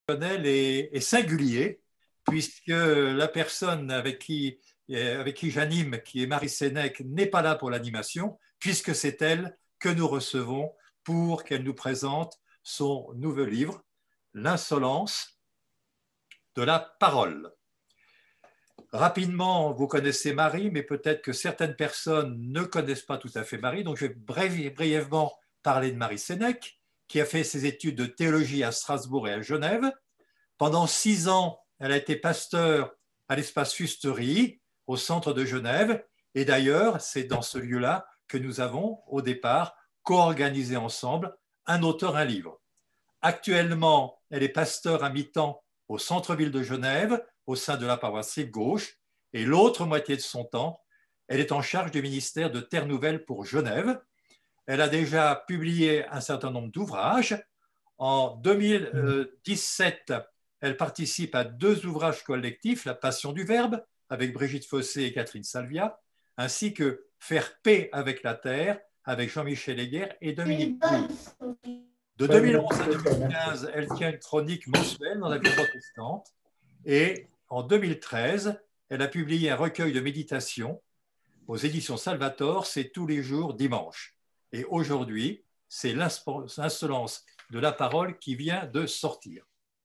est singulier, puisque la personne avec qui j'anime, qui est Marie Sénèque, n'est pas là pour l'animation, puisque c'est elle que nous recevons pour qu'elle nous présente son nouveau livre, L'insolence de la parole. Rapidement, vous connaissez Marie, mais peut-être que certaines personnes ne connaissent pas tout à fait Marie, donc je vais brièvement parler de Marie Sénèque, qui a fait ses études de théologie à Strasbourg et à Genève. Pendant 6 ans, elle a été pasteur à l'espace Fusterie, au centre de Genève. Et d'ailleurs, c'est dans ce lieu-là que nous avons, au départ, co-organisé ensemble un auteur, un livre. Actuellement, elle est pasteur à mi-temps au centre-ville de Genève, au sein de la paroisse Rive Gauche. Et l'autre moitié de son temps, elle est en charge du ministère de Terre Nouvelle pour Genève. Elle a déjà publié un certain nombre d'ouvrages. En 2017, elle participe à 2 ouvrages collectifs, La Passion du Verbe, avec Brigitte Fossé et Catherine Salvia, ainsi que Faire paix avec la terre, avec Jean-Michel Heger et Dominique Boulle. De 2011 à 2015, elle tient une chronique mensuelle dans la vie protestante. Et en 2013, elle a publié un recueil de méditation aux éditions Salvator, c'est tous les jours dimanche. Et aujourd'hui, c'est L'insolence de la parole qui vient de sortir.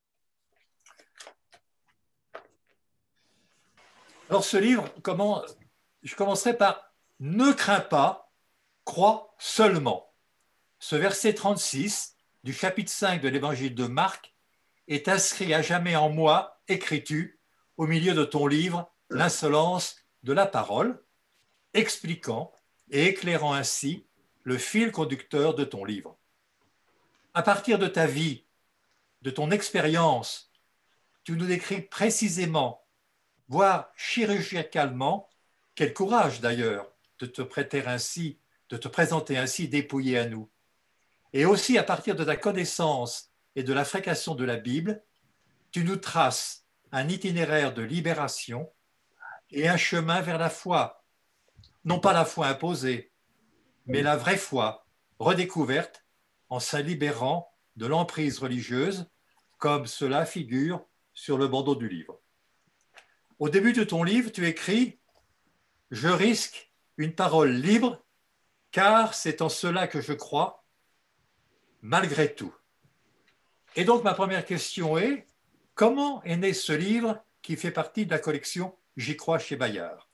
Alors ce livre, je commencerai par « Ne crains pas, crois seulement ». Ce verset 36 du chapitre 5 de l'évangile de Marc est inscrit à jamais en moi, écris-tu, au milieu de ton livre « L'insolence de la parole », expliquant et éclairant ainsi le fil conducteur de ton livre. À partir de ta vie, de ton expérience, tu nous décris précisément, voire chirurgicalement, quel courage d'ailleurs de te présenter ainsi dépouillé à nous. Et aussi à partir de ta connaissance et de la fréquentation de la Bible, tu nous traces un itinéraire de libération et un chemin vers la foi. Non pas la foi imposée, mais la vraie foi, redécouverte en se libérant de l'emprise religieuse, comme cela figure sur le bandeau du livre. Au début de ton livre, tu écris « Je risque une parole libre, car c'est en cela que je crois, malgré tout ». Et donc ma première question est, comment est né ce livre qui fait partie de la collection J'y crois chez Bayard?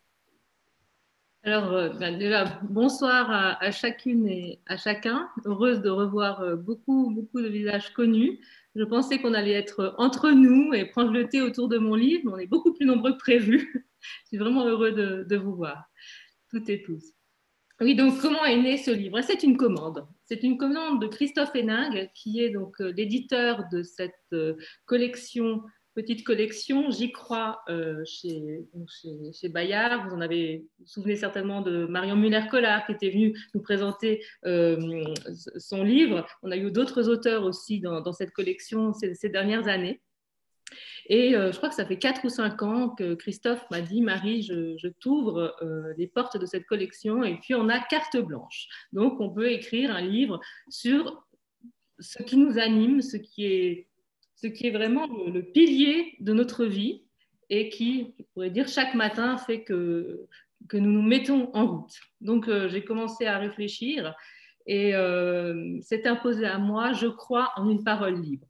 Alors, déjà, bonsoir à chacune et à chacun. Heureuse de revoir beaucoup de visages connus. Je pensais qu'on allait être entre nous et prendre le thé autour de mon livre, mais on est beaucoup plus nombreux que prévu. Je suis vraiment heureux de vous voir, toutes et tous. Oui, donc comment est né ce livre? C'est une commande. C'est une commande de Christophe Héningue, qui est donc l'éditeur de cette collection, petite collection, J'y crois, chez Bayard. Vous vous souvenez certainement de Marion Muller-Collard, qui était venue nous présenter son livre. On a eu d'autres auteurs aussi dans cette collection ces dernières années. Et je crois que ça fait 4 ou 5 ans que Christophe m'a dit « Marie, je t'ouvre les portes de cette collection et puis on a carte blanche. Donc on peut écrire un livre sur ce qui nous anime, ce qui est vraiment le pilier de notre vie et qui, je pourrais dire, chaque matin fait que nous nous mettons en route. » Donc j'ai commencé à réfléchir et c'est imposé à moi « Je crois en une parole libre ».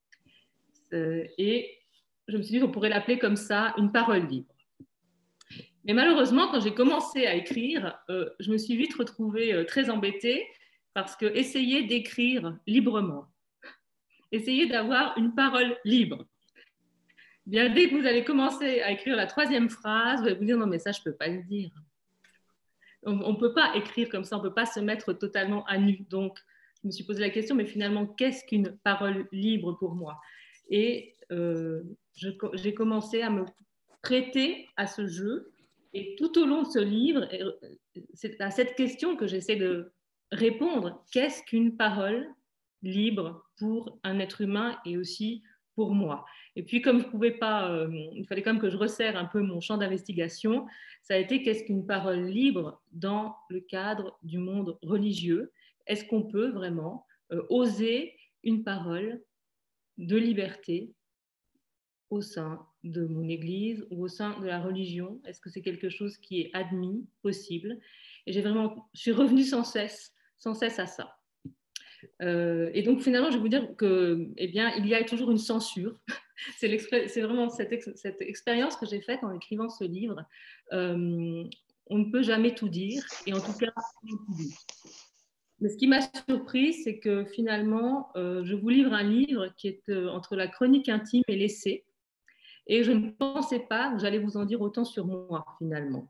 Et je me suis dit qu'on pourrait l'appeler comme ça, une parole libre. Mais malheureusement, quand j'ai commencé à écrire, je me suis vite retrouvée très embêtée parce que essayer d'écrire librement, essayer d'avoir une parole libre, bien dès que vous allez commencer à écrire la 3e phrase, vous allez vous dire non mais ça je ne peux pas le dire. On ne peut pas écrire comme ça, on ne peut pas se mettre totalement à nu. Donc je me suis posé la question, mais finalement qu'est-ce qu'une parole libre pour moi? Et j'ai commencé à me prêter à ce jeu. Et tout au long de ce livre, c'est à cette question que j'essaie de répondre. Qu'est-ce qu'une parole libre pour un être humain et aussi pour moi? Et puis, comme je pouvais pas, il fallait quand même que je resserre un peu mon champ d'investigation, ça a été qu'est-ce qu'une parole libre dans le cadre du monde religieux? Est-ce qu'on peut vraiment oser une parole de liberté au sein de mon Église ou au sein de la religion? Est-ce que c'est quelque chose qui est admis, possible? Et je suis revenue sans cesse à ça. Et donc finalement, je vais vous dire que, eh bien, il y a toujours une censure. C'est vraiment cette expérience que j'ai faite en écrivant ce livre. On ne peut jamais tout dire, et en tout cas, tout dire. Mais ce qui m'a surpris, c'est que finalement, je vous livre un livre qui est entre la chronique intime et l'essai. Et je ne pensais pas que j'allais vous en dire autant sur moi, finalement.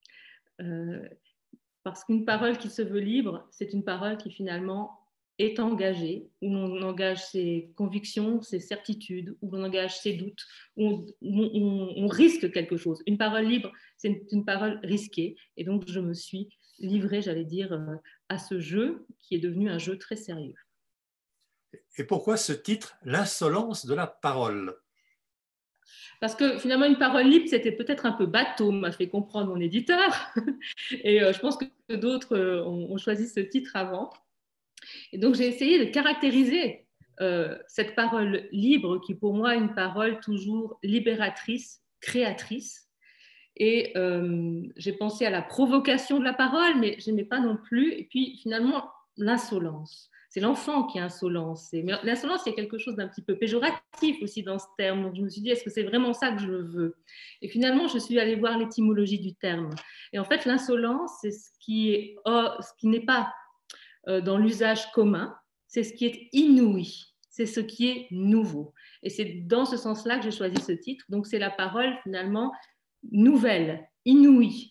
Parce qu'une parole qui se veut libre, c'est une parole qui finalement est engagée, où l'on engage ses convictions, ses certitudes, où l'on engage ses doutes, où on risque quelque chose. Une parole libre, c'est une parole risquée. Et donc, je me suis livrée, j'allais dire, à ce jeu qui est devenu un jeu très sérieux. Et pourquoi ce titre, L'insolence de la parole? Parce que finalement, une parole libre, c'était peut-être un peu bateau, m'a fait comprendre mon éditeur. Et je pense que d'autres ont choisi ce titre avant. Et donc, j'ai essayé de caractériser cette parole libre, qui pour moi est une parole toujours libératrice, créatrice. Et j'ai pensé à la provocation de la parole, mais je n'aimais pas non plus. Et puis finalement, l'insolence. C'est l'enfant qui est insolent. Mais l'insolence, il y a quelque chose d'un petit peu péjoratif aussi dans ce terme. Donc je me suis dit, est-ce que c'est vraiment ça que je veux? Et finalement, je suis allée voir l'étymologie du terme. Et en fait, l'insolence, c'est ce qui n'est pas dans l'usage commun, c'est ce qui est inouï, c'est ce qui est nouveau. Et c'est dans ce sens-là que j'ai choisi ce titre. Donc c'est la parole finalement nouvelle, inouïe.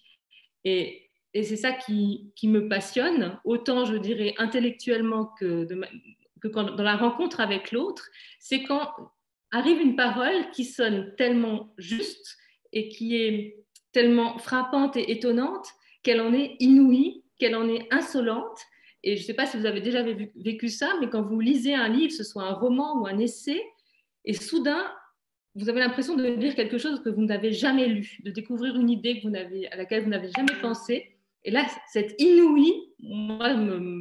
Et c'est ça qui me passionne, autant je dirais intellectuellement que dans la rencontre avec l'autre, c'est quand arrive une parole qui sonne tellement juste et qui est tellement frappante et étonnante qu'elle en est inouïe, qu'elle en est insolente. Et je ne sais pas si vous avez déjà vécu ça, mais quand vous lisez un livre, ce soit un roman ou un essai, et soudain, vous avez l'impression de lire quelque chose que vous n'avez jamais lu, de découvrir une idée à laquelle vous n'avez jamais pensé. Et là, cette inouïe, moi,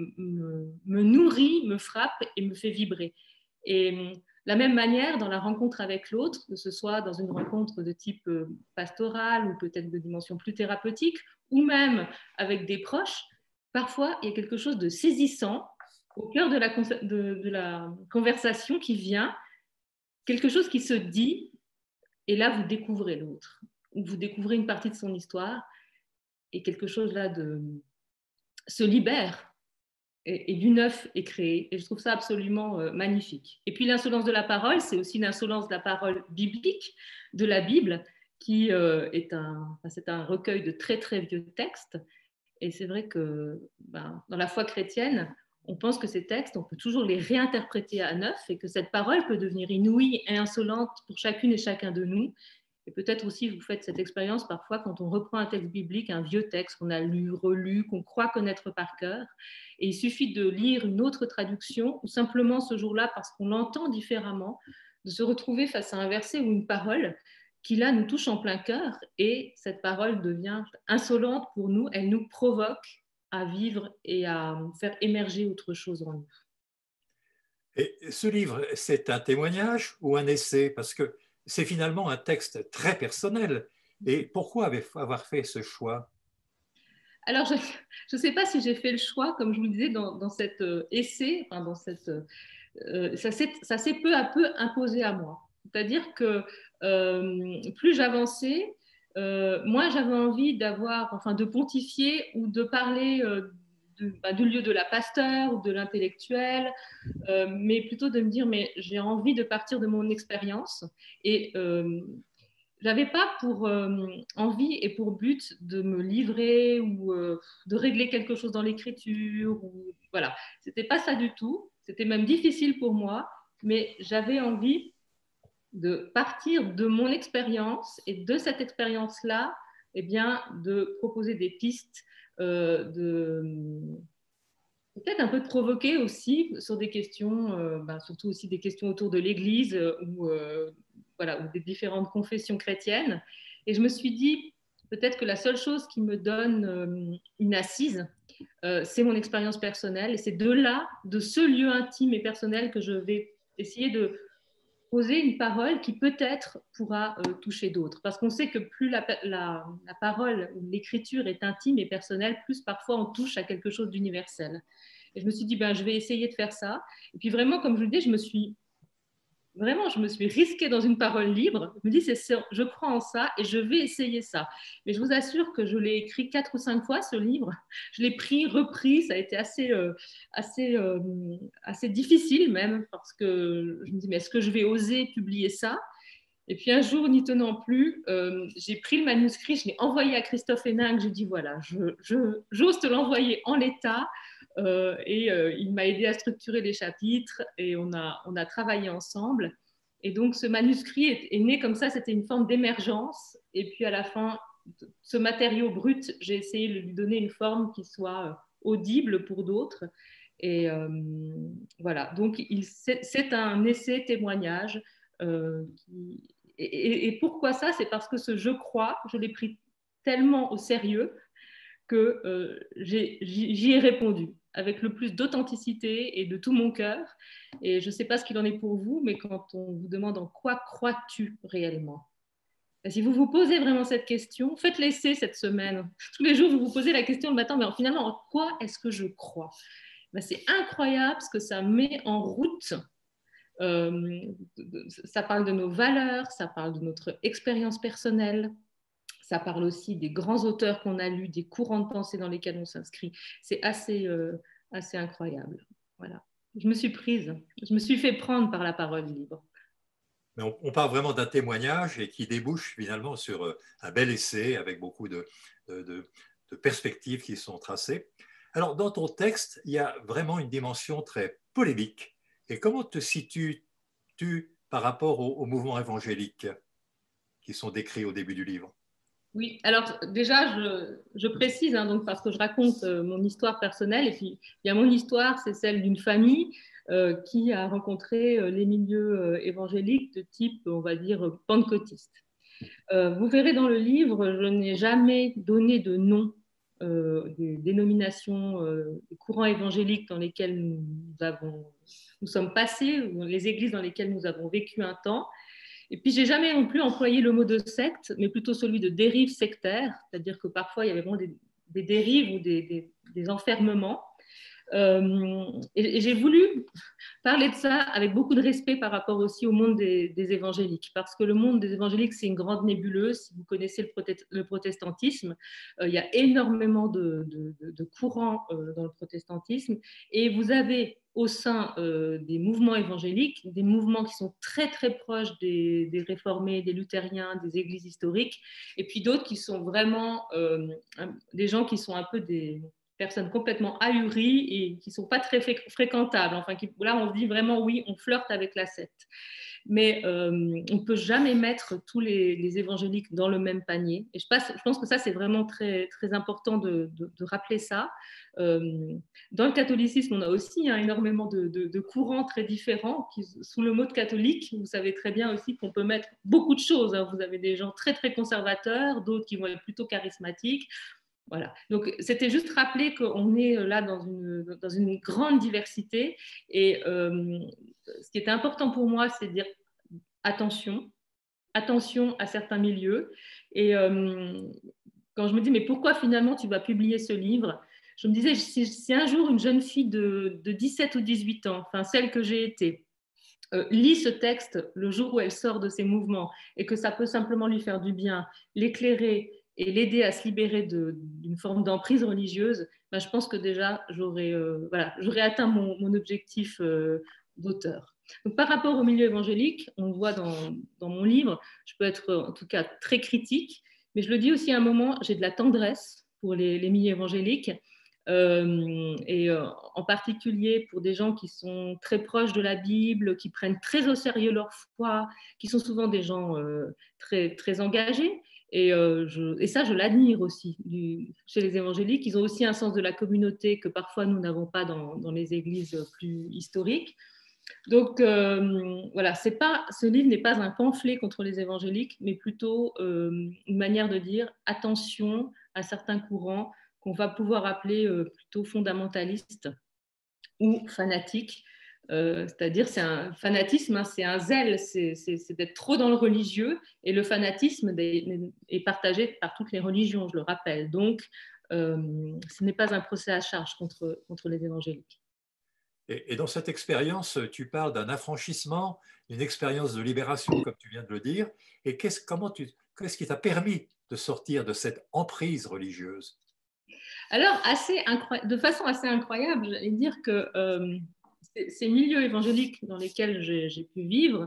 me nourrit, me frappe et me fait vibrer. Et la même manière, dans la rencontre avec l'autre, que ce soit dans une rencontre de type pastoral ou peut-être de dimension plus thérapeutique, ou même avec des proches, parfois, il y a quelque chose de saisissant au cœur de la conversation qui vient, quelque chose qui se dit, et là, vous découvrez l'autre, ou vous découvrez une partie de son histoire, et quelque chose là se libère, et du neuf est créé. Et je trouve ça absolument magnifique. Et puis l'insolence de la parole, c'est aussi l'insolence de la parole biblique, de la Bible, qui c'est un recueil de très très vieux textes. Et c'est vrai que dans la foi chrétienne, on pense que ces textes, on peut toujours les réinterpréter à neuf et que cette parole peut devenir inouïe et insolente pour chacune et chacun de nous. Et peut-être aussi, vous faites cette expérience parfois quand on reprend un texte biblique, un vieux texte qu'on a lu, relu, qu'on croit connaître par cœur. Et il suffit de lire une autre traduction ou simplement ce jour-là, parce qu'on l'entend différemment, de se retrouver face à un verset ou une parole qui là nous touche en plein cœur, et cette parole devient insolente pour nous, elle nous provoque à vivre et à faire émerger autre chose en nous. Et ce livre, c'est un témoignage ou un essai? Parce que c'est finalement un texte très personnel. Et pourquoi avoir fait ce choix? Alors, je ne sais pas si j'ai fait le choix, comme je vous le disais, dans cet essai, enfin, ça s'est peu à peu imposé à moi. C'est-à-dire que plus j'avançais, moins j'avais envie de pontifier ou de parler du lieu de la pasteur ou de l'intellectuel, mais plutôt de me dire, mais j'ai envie de partir de mon expérience. Et j'avais pas pour envie et pour but de me livrer ou de régler quelque chose dans l'écriture. Voilà, c'était pas ça du tout. C'était même difficile pour moi, mais j'avais envie de partir de mon expérience et de cette expérience-là, eh bien, de proposer des pistes, peut-être un peu de provoquer aussi sur des questions, surtout aussi des questions autour de l'Église ou des différentes confessions chrétiennes. Et je me suis dit, peut-être que la seule chose qui me donne une assise, c'est mon expérience personnelle. Et c'est de ce lieu intime et personnel que je vais essayer poser une parole qui peut-être pourra toucher d'autres. Parce qu'on sait que plus la parole ou l'écriture est intime et personnelle, plus parfois on touche à quelque chose d'universel. Et je me suis dit, ben, je vais essayer de faire ça. Et puis vraiment, comme je le dis, je me suis risquée dans une parole libre. Je me dis, je crois en ça et je vais essayer ça. Mais je vous assure que je l'ai écrit 4 ou 5 fois, ce livre. Je l'ai pris, repris. Ça a été assez difficile même parce que je me dis, mais est-ce que je vais oser publier ça? Et puis un jour, n'y tenant plus, j'ai pris le manuscrit, je l'ai envoyé à Christophe Hénin, que j'ai dit, voilà, j'ose te l'envoyer en l'état. Il m'a aidé à structurer les chapitres et on a travaillé ensemble. Et donc ce manuscrit est né comme ça, c'était une forme d'émergence. Et puis à la fin, ce matériau brut, j'ai essayé de lui donner une forme qui soit audible pour d'autres. Et voilà, donc c'est un essai témoignage. Et pourquoi ça? C'est parce que ce je crois, je l'ai pris tellement au sérieux que j'y ai répondu avec le plus d'authenticité et de tout mon cœur. Et je ne sais pas ce qu'il en est pour vous, mais quand on vous demande en quoi crois-tu réellement? Et si vous vous posez vraiment cette question, faites l'essai cette semaine. Tous les jours, vous vous posez la question le matin, mais finalement, en quoi est-ce que je crois? Ben, c'est incroyable ce que ça met en route. Ça parle de nos valeurs, ça parle de notre expérience personnelle, ça parle aussi des grands auteurs qu'on a lus, des courants de pensée dans lesquels on s'inscrit. C'est assez incroyable. Voilà. Je me suis prise, je me suis fait prendre par la parole libre. Mais on parle vraiment d'un témoignage et qui débouche finalement sur un bel essai avec beaucoup de perspectives qui sont tracées. Alors, dans ton texte, il y a vraiment une dimension très polémique. Et comment te situes-tu par rapport aux mouvements évangéliques qui sont décrits au début du livre? Oui, alors déjà, je précise, hein, donc, parce que je raconte mon histoire personnelle, et puis il y a mon histoire, c'est celle d'une famille qui a rencontré les milieux évangéliques de type, on va dire, pentecôtiste. Vous verrez dans le livre, je n'ai jamais donné de nom des dénominations, des courants évangéliques dans lesquels nous sommes passés, ou les églises dans lesquelles nous avons vécu un temps. Et puis, j'ai jamais non plus employé le mot de secte, mais plutôt celui de dérive sectaire, c'est-à-dire que parfois, il y avait vraiment des dérives ou des enfermements. Et j'ai voulu parler de ça avec beaucoup de respect par rapport aussi au monde des évangéliques, parce que le monde des évangéliques, c'est une grande nébuleuse. Si vous connaissez le protestantisme, il y a énormément de courants dans le protestantisme, et vous avez au sein des mouvements évangéliques, des mouvements qui sont très très proches des réformés, des luthériens, des églises historiques, et puis d'autres qui sont vraiment des gens qui sont un peu des personnes complètement ahuries et qui ne sont pas très fréquentables. Enfin, là, on se dit vraiment, oui, on flirte avec la secte. Mais on ne peut jamais mettre tous les évangéliques dans le même panier. Et je pense que ça, c'est vraiment très, très important de rappeler ça. Dans le catholicisme, on a aussi énormément de courants très différents. Sous le mot de catholique, vous savez très bien aussi qu'on peut mettre beaucoup de choses. Vous avez des gens très, très conservateurs, d'autres qui vont être plutôt charismatiques. Voilà. Donc, c'était juste rappeler qu'on est là dans une grande diversité. Et ce qui était important pour moi, c'est de dire attention à certains milieux. Et quand je me dis, mais pourquoi finalement tu vas publier ce livre? Je me disais, si un jour une jeune fille de 17 ou 18 ans, enfin celle que j'ai été, lit ce texte le jour où elle sort de ses mouvements et que ça peut simplement lui faire du bien, l'éclairer et l'aider à se libérer d'une forme d'emprise religieuse, ben, je pense que déjà j'aurais atteint mon objectif d'auteur. Donc, par rapport au milieu évangélique, on le voit dans mon livre, je peux être en tout cas très critique, mais je le dis aussi à un moment, j'ai de la tendresse pour les milieux évangéliques. En particulier pour des gens qui sont très proches de la Bible, qui prennent très au sérieux leur foi, qui sont souvent des gens très, très engagés. Et ça, je l'admire aussi chez les évangéliques. Ils ont aussi un sens de la communauté que parfois nous n'avons pas dans les églises plus historiques. Donc voilà, ce livre n'est pas un pamphlet contre les évangéliques, mais plutôt une manière de dire attention à certains courants qu'on va pouvoir appeler plutôt fondamentalistes ou fanatiques, C'est-à-dire, c'est un fanatisme, hein, c'est un zèle, c'est d'être trop dans le religieux, et le fanatisme est partagé par toutes les religions, je le rappelle. Donc, ce n'est pas un procès à charge contre les évangéliques. Et dans cette expérience, tu parles d'un affranchissement, d'une expérience de libération, comme tu viens de le dire. Et qu'est-ce qui t'a permis de sortir de cette emprise religieuse? Alors, de façon assez incroyable, j'allais dire que ces milieux évangéliques dans lesquels j'ai pu vivre,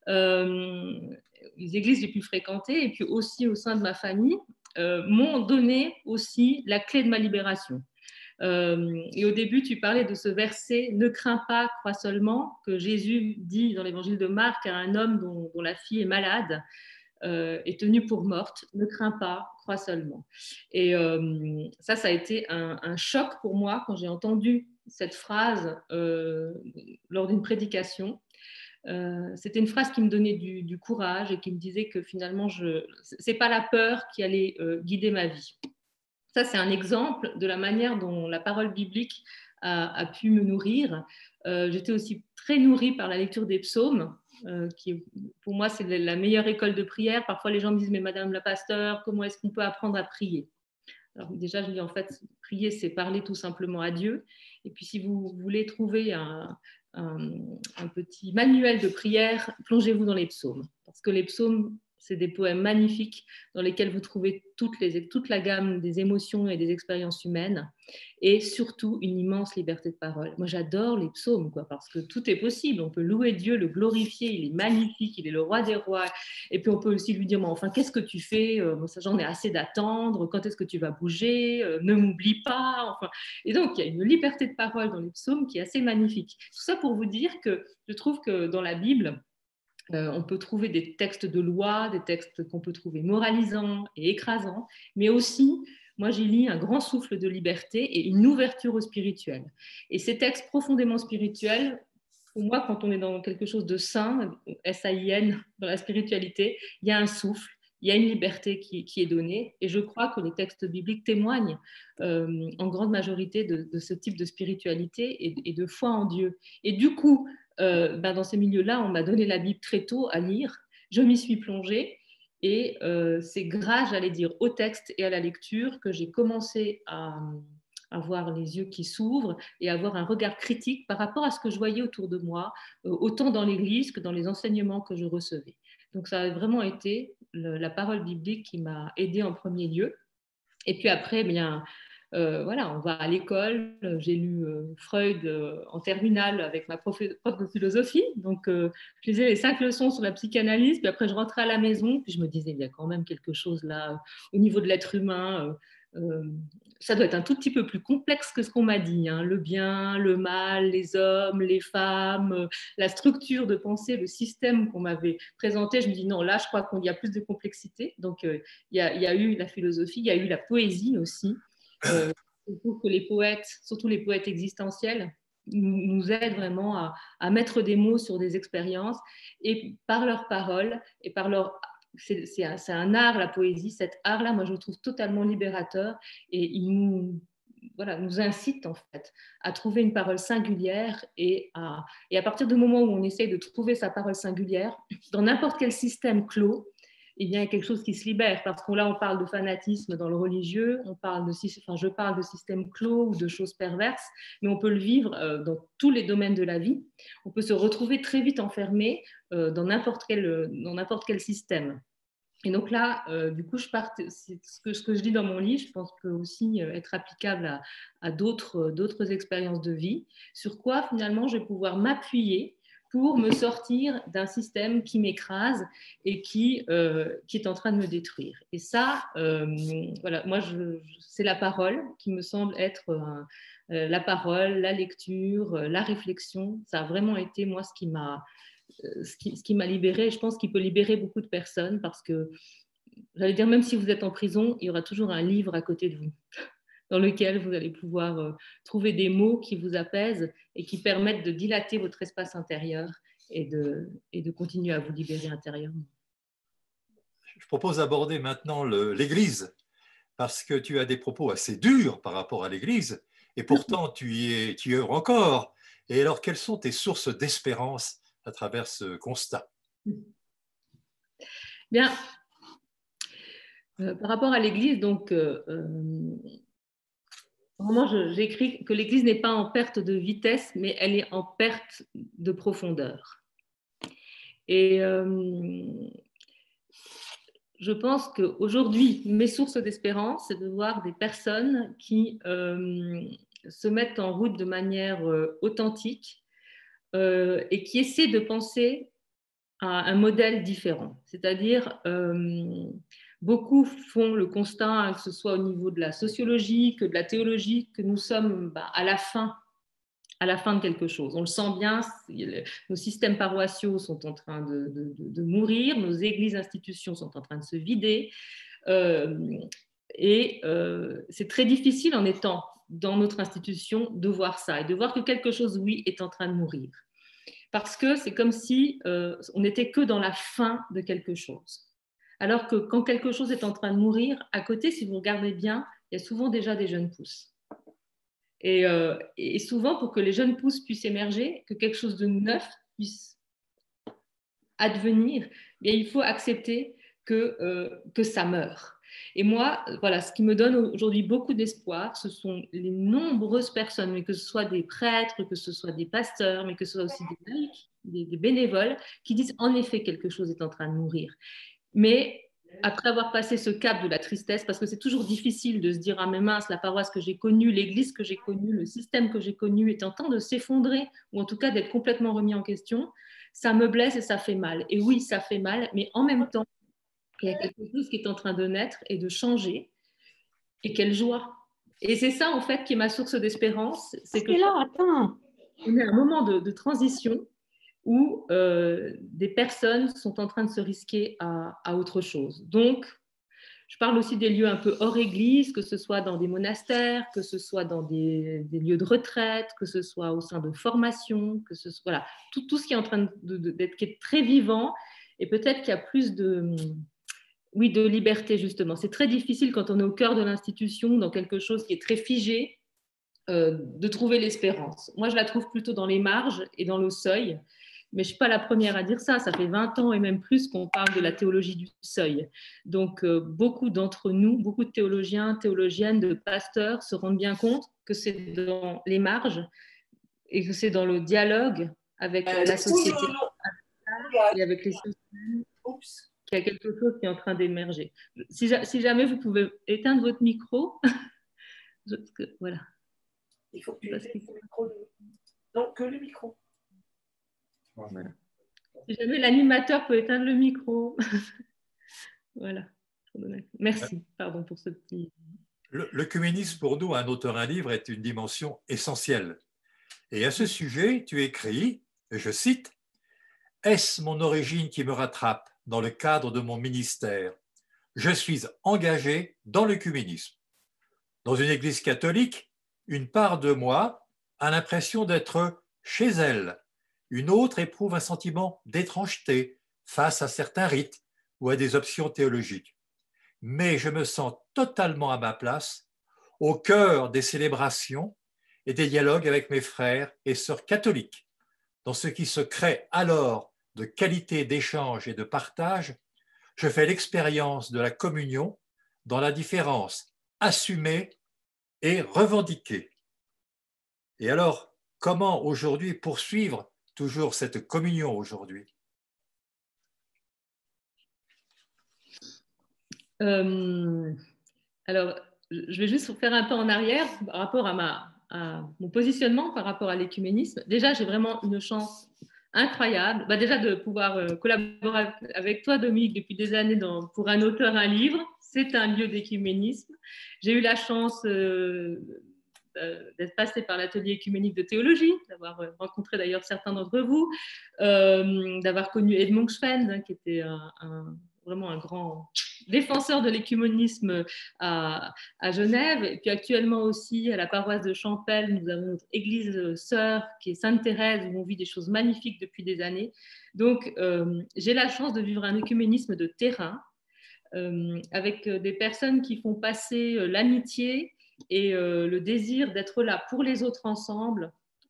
les églises que j'ai pu fréquenter, et puis aussi au sein de ma famille, m'ont donné aussi la clé de ma libération. Et au début, tu parlais de ce verset « Ne crains pas, crois seulement » que Jésus dit dans l'évangile de Marc à un homme dont la fille est malade, est tenue pour morte. Ne crains pas, crois seulement. Et ça a été un choc pour moi quand j'ai entendu cette phrase lors d'une prédication. C'était une phrase qui me donnait du courage et qui me disait que finalement, c'est pas la peur qui allait guider ma vie. Ça, c'est un exemple de la manière dont la parole biblique a pu me nourrir. J'étais aussi très nourrie par la lecture des psaumes, qui, pour moi, c'est la meilleure école de prière. Parfois, les gens me disent, mais Madame la pasteur, comment est-ce qu'on peut apprendre à prier? Alors déjà, je dis, en fait, prier, c'est parler tout simplement à Dieu. Et puis, si vous voulez trouver un petit manuel de prière, plongez-vous dans les psaumes. Parce que les psaumes, c'est des poèmes magnifiques dans lesquels vous trouvez toute la gamme des émotions et des expériences humaines, et surtout une immense liberté de parole. Moi, j'adore les psaumes, parce que tout est possible. On peut louer Dieu, le glorifier, il est magnifique, il est le roi des rois. Et puis, on peut aussi lui dire, mais enfin, qu'est-ce que tu fais? J'en ai assez d'attendre. Quand est-ce que tu vas bouger? Ne m'oublie pas. Enfin, et donc, il y a une liberté de parole dans les psaumes qui est assez magnifique. Tout ça pour vous dire que je trouve que dans la Bible, on peut trouver des textes de loi, des textes qu'on peut trouver moralisants et écrasants, mais aussi, moi j'y lis un grand souffle de liberté et une ouverture au spirituel. Et ces textes profondément spirituels, pour moi, quand on est dans quelque chose de sain, S-A-I-N, dans la spiritualité, il y a un souffle, il y a une liberté qui est donnée. Et je crois que les textes bibliques témoignent en grande majorité de ce type de spiritualité et de foi en Dieu. Et du coup, dans ces milieux-là, on m'a donné la Bible très tôt à lire. Je m'y suis plongée. Et c'est grâce, j'allais dire, au texte et à la lecture que j'ai commencé à avoir les yeux qui s'ouvrent et avoir un regard critique par rapport à ce que je voyais autour de moi, autant dans l'Église que dans les enseignements que je recevais. Donc ça a vraiment été la parole biblique qui m'a aidée en premier lieu. Et puis après, eh bien, voilà, on va à l'école. J'ai lu Freud en terminale avec ma prof de philosophie. Donc, je lisais les 5 leçons sur la psychanalyse. Puis après, je rentrais à la maison. Puis je me disais, il y a quand même quelque chose là au niveau de l'être humain. Ça doit être un tout petit peu plus complexe que ce qu'on m'a dit, hein. Le bien, le mal, les hommes, les femmes, la structure de pensée, le système qu'on m'avait présenté. Je me dis non, là, je crois qu'il y a plus de complexité. Donc, il y a eu la philosophie, il y a eu la poésie aussi. Je trouve que les poètes, surtout les poètes existentiels, nous aident vraiment à mettre des mots sur des expériences, et par leurs paroles et par leur c'est un art, la poésie. Cet art-là, moi, je le trouve totalement libérateur, et il nous incite en fait à trouver une parole singulière, et à partir du moment où on essaye de trouver sa parole singulière dans n'importe quel système clos, il y a quelque chose qui se libère, parce qu'on là on parle de fanatisme dans le religieux, je parle de système clos ou de choses perverses, mais on peut le vivre dans tous les domaines de la vie. On peut se retrouver très vite enfermé dans n'importe quel système. Et donc là, du coup, c'est ce que je dis dans mon livre, je pense, peut aussi être applicable à d'autres expériences de vie. Sur quoi, finalement, je vais pouvoir m'appuyer pour me sortir d'un système qui m'écrase et qui est en train de me détruire. Et ça, voilà, moi, c'est la parole qui me semble être la parole, la lecture, la réflexion. Ça a vraiment été, moi, ce qui m'a libérée. Je pense qu'il peut libérer beaucoup de personnes, parce que, j'allais dire, même si vous êtes en prison, il y aura toujours un livre à côté de vous dans lequel vous allez pouvoir trouver des mots qui vous apaisent et qui permettent de dilater votre espace intérieur et de continuer à vous libérer intérieurement. Je propose d'aborder maintenant l'Église, parce que tu as des propos assez durs par rapport à l'Église, et pourtant tu y œuvres encore. Et alors, quelles sont tes sources d'espérance à travers ce constat? Bien, par rapport à l'Église, donc, vraiment, j'écris que l'Église n'est pas en perte de vitesse, mais elle est en perte de profondeur. Et je pense qu'aujourd'hui, mes sources d'espérance, c'est de voir des personnes qui se mettent en route de manière authentique et qui essaient de penser à un modèle différent. C'est-à-dire, beaucoup font le constat, hein, que ce soit au niveau de la sociologie, que de la théologie, que nous sommes à la fin de quelque chose. On le sent bien, nos systèmes paroissiaux sont en train de mourir, nos églises, institutions sont en train de se vider. C'est très difficile en étant dans notre institution de voir ça et de voir que quelque chose, oui, est en train de mourir. Parce que c'est comme si on n'était que dans la fin de quelque chose. Alors que quand quelque chose est en train de mourir, à côté, si vous regardez bien, il y a souvent déjà des jeunes pousses. Et souvent, pour que les jeunes pousses puissent émerger, que quelque chose de neuf puisse advenir, bien, il faut accepter que ça meurt. Et moi, voilà, ce qui me donne aujourd'hui beaucoup d'espoir, ce sont les nombreuses personnes, mais que ce soit des prêtres, que ce soit des pasteurs, mais que ce soit aussi des laïcs, des bénévoles, qui disent en effet quelque chose est en train de mourir. Mais après avoir passé ce cap de la tristesse, parce que c'est toujours difficile de se dire, ah mais mince, la paroisse que j'ai connue, l'église que j'ai connue, le système que j'ai connu est en train de s'effondrer, ou en tout cas d'être complètement remis en question, ça me blesse et ça fait mal. Et oui, ça fait mal, mais en même temps, il y a quelque chose qui est en train de naître et de changer, et quelle joie. Et c'est ça, en fait, qui est ma source d'espérance, c'est que là, attends. On est à un moment de transition où des personnes sont en train de se risquer à autre chose. Donc, je parle aussi des lieux un peu hors église, que ce soit dans des monastères, que ce soit dans des lieux de retraite, que ce soit au sein de formations, que ce soit voilà, tout ce qui est en train d'être qui est très vivant et peut-être qu'il y a plus oui, de liberté justement. C'est très difficile quand on est au cœur de l'institution, dans quelque chose qui est très figé, de trouver l'espérance. Moi, je la trouve plutôt dans les marges et dans le seuil. Mais je ne suis pas la première à dire ça. Ça fait 20 ans et même plus qu'on parle de la théologie du seuil. Donc, beaucoup d'entre nous, beaucoup de théologiens, théologiennes, de pasteurs se rendent bien compte que c'est dans les marges et que c'est dans le dialogue avec la société et avec les sociétés qu'il y a quelque chose qui est en train d'émerger. Si jamais vous pouvez éteindre votre micro, voilà. Il faut que tu éteignes le micro. Non, que le micro. Voilà. Si jamais l'animateur peut éteindre le micro. Voilà. Merci, pardon pour ce petit... L'œcuménisme, pour nous, un auteur, un livre, est une dimension essentielle. Et à ce sujet, tu écris, et je cite, « Est-ce mon origine qui me rattrape dans le cadre de mon ministère? Je suis engagé dans l'œcuménisme. Dans une église catholique, une part de moi a l'impression d'être chez elle. Une autre éprouve un sentiment d'étrangeté face à certains rites ou à des options théologiques. Mais je me sens totalement à ma place, au cœur des célébrations et des dialogues avec mes frères et sœurs catholiques. Dans ce qui se crée alors de qualité d'échange et de partage, je fais l'expérience de la communion dans la différence assumée et revendiquée. » Et alors, comment aujourd'hui poursuivre toujours cette communion aujourd'hui? Alors, je vais juste faire un pas en arrière par rapport à mon positionnement par rapport à l'écuménisme. Déjà, j'ai vraiment une chance incroyable. Déjà, de pouvoir collaborer avec toi, Dominique, depuis des années pour un auteur, un livre. C'est un lieu d'écuménisme. J'ai eu la chance d'être passée par l'atelier écuménique de théologie, d'avoir rencontré d'ailleurs certains d'entre vous, d'avoir connu Edmond Schwend, qui était vraiment un grand défenseur de l'écuménisme à Genève. Et puis actuellement aussi, à la paroisse de Champel, nous avons notre église sœur qui est Sainte-Thérèse, où on vit des choses magnifiques depuis des années. Donc, j'ai la chance de vivre un écuménisme de terrain, avec des personnes qui font passer l'amitié et le désir d'être là pour les autres ensemble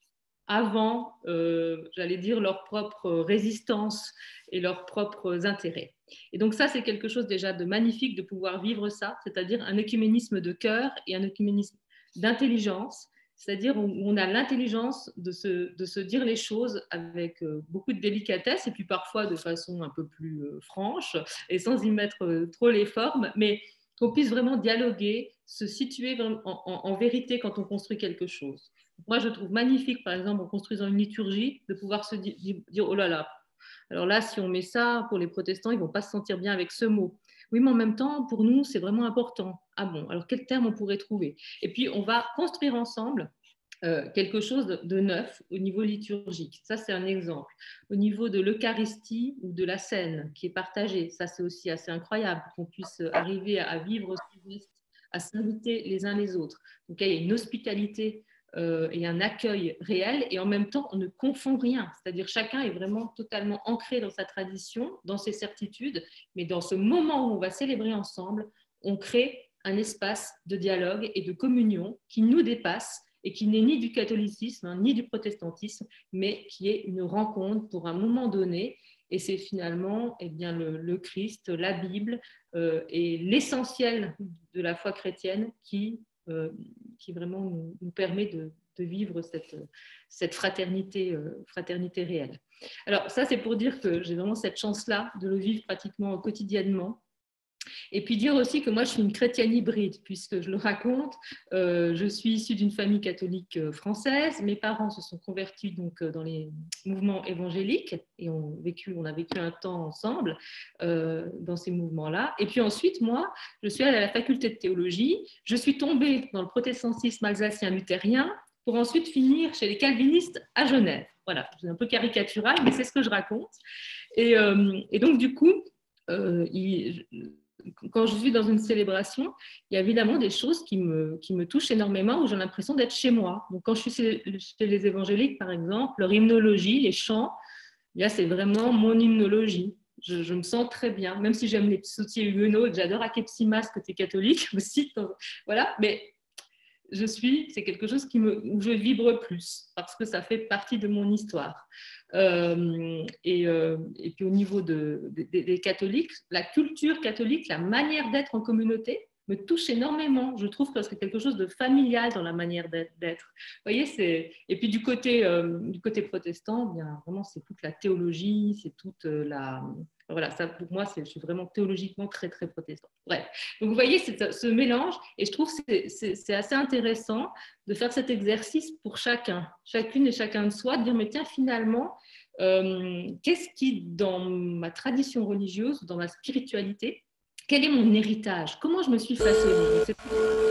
avant, j'allais dire, leur propre résistance et leurs propres intérêts. Et donc ça, c'est quelque chose déjà de magnifique de pouvoir vivre ça, c'est-à-dire un œcuménisme de cœur et un œcuménisme d'intelligence, c'est-à-dire où on a l'intelligence de se dire les choses avec beaucoup de délicatesse et puis parfois de façon un peu plus franche et sans y mettre trop les formes, mais qu'on puisse vraiment dialoguer, se situer en vérité quand on construit quelque chose. Moi, je trouve magnifique, par exemple, en construisant une liturgie, de pouvoir se dire, oh là là, alors là, si on met ça pour les protestants, ils ne vont pas se sentir bien avec ce mot. Oui, mais en même temps, pour nous, c'est vraiment important. Ah bon, alors quel terme on pourrait trouver? Et puis, on va construire ensemble quelque chose de neuf au niveau liturgique. Ça, c'est un exemple. Au niveau de l'Eucharistie ou de la scène qui est partagée, ça, c'est aussi assez incroyable qu'on puisse arriver à vivre ce geste, à s'inviter les uns les autres. Donc, il y a une hospitalité et un accueil réel, et en même temps, on ne confond rien. C'est-à-dire chacun est vraiment totalement ancré dans sa tradition, dans ses certitudes, mais dans ce moment où on va célébrer ensemble, on crée un espace de dialogue et de communion qui nous dépasse et qui n'est ni du catholicisme, ni du protestantisme, mais qui est une rencontre pour un moment donné. Et c'est finalement bien, le Christ, la Bible et l'essentiel de la foi chrétienne qui vraiment nous permet de vivre cette fraternité réelle. Alors ça, c'est pour dire que j'ai vraiment cette chance-là de le vivre pratiquement quotidiennement. Et puis dire aussi que moi, je suis une chrétienne hybride, puisque je le raconte, je suis issue d'une famille catholique française. Mes parents se sont convertis donc, dans les mouvements évangéliques et on a vécu un temps ensemble dans ces mouvements-là. Et puis ensuite, moi, je suis allée à la faculté de théologie. Je suis tombée dans le protestantisme alsacien luthérien pour ensuite finir chez les calvinistes à Genève. Voilà, c'est un peu caricatural, mais c'est ce que je raconte. Et donc, du coup, quand je suis dans une célébration, il y a évidemment des choses qui me touchent énormément, où j'ai l'impression d'être chez moi. Donc, quand je suis chez les évangéliques, par exemple, leur hymnologie, les chants, là, c'est vraiment mon hymnologie. Je me sens très bien, même si j'aime les psautiers huguenots et que j'adore Akepsimas, côté catholique aussi. Voilà, mais c'est quelque chose où je vibre plus, parce que ça fait partie de mon histoire. Et puis au niveau des catholiques, la culture catholique, la manière d'être en communauté me touche énormément. Je trouve que c'est quelque chose de familial dans la manière d'être. Vous voyez, et puis du côté protestant, bien vraiment, c'est toute la théologie, c'est toute la... Voilà, ça, pour moi, je suis vraiment théologiquement très, très protestant. Bref. Donc, vous voyez, c'est ce mélange, et je trouve que c'est assez intéressant de faire cet exercice pour chacune et chacun de soi, de dire, mais tiens, finalement, qu'est-ce qui, dans ma tradition religieuse, dans ma spiritualité, quel est mon héritage? Comment je me suis façonnée? C'est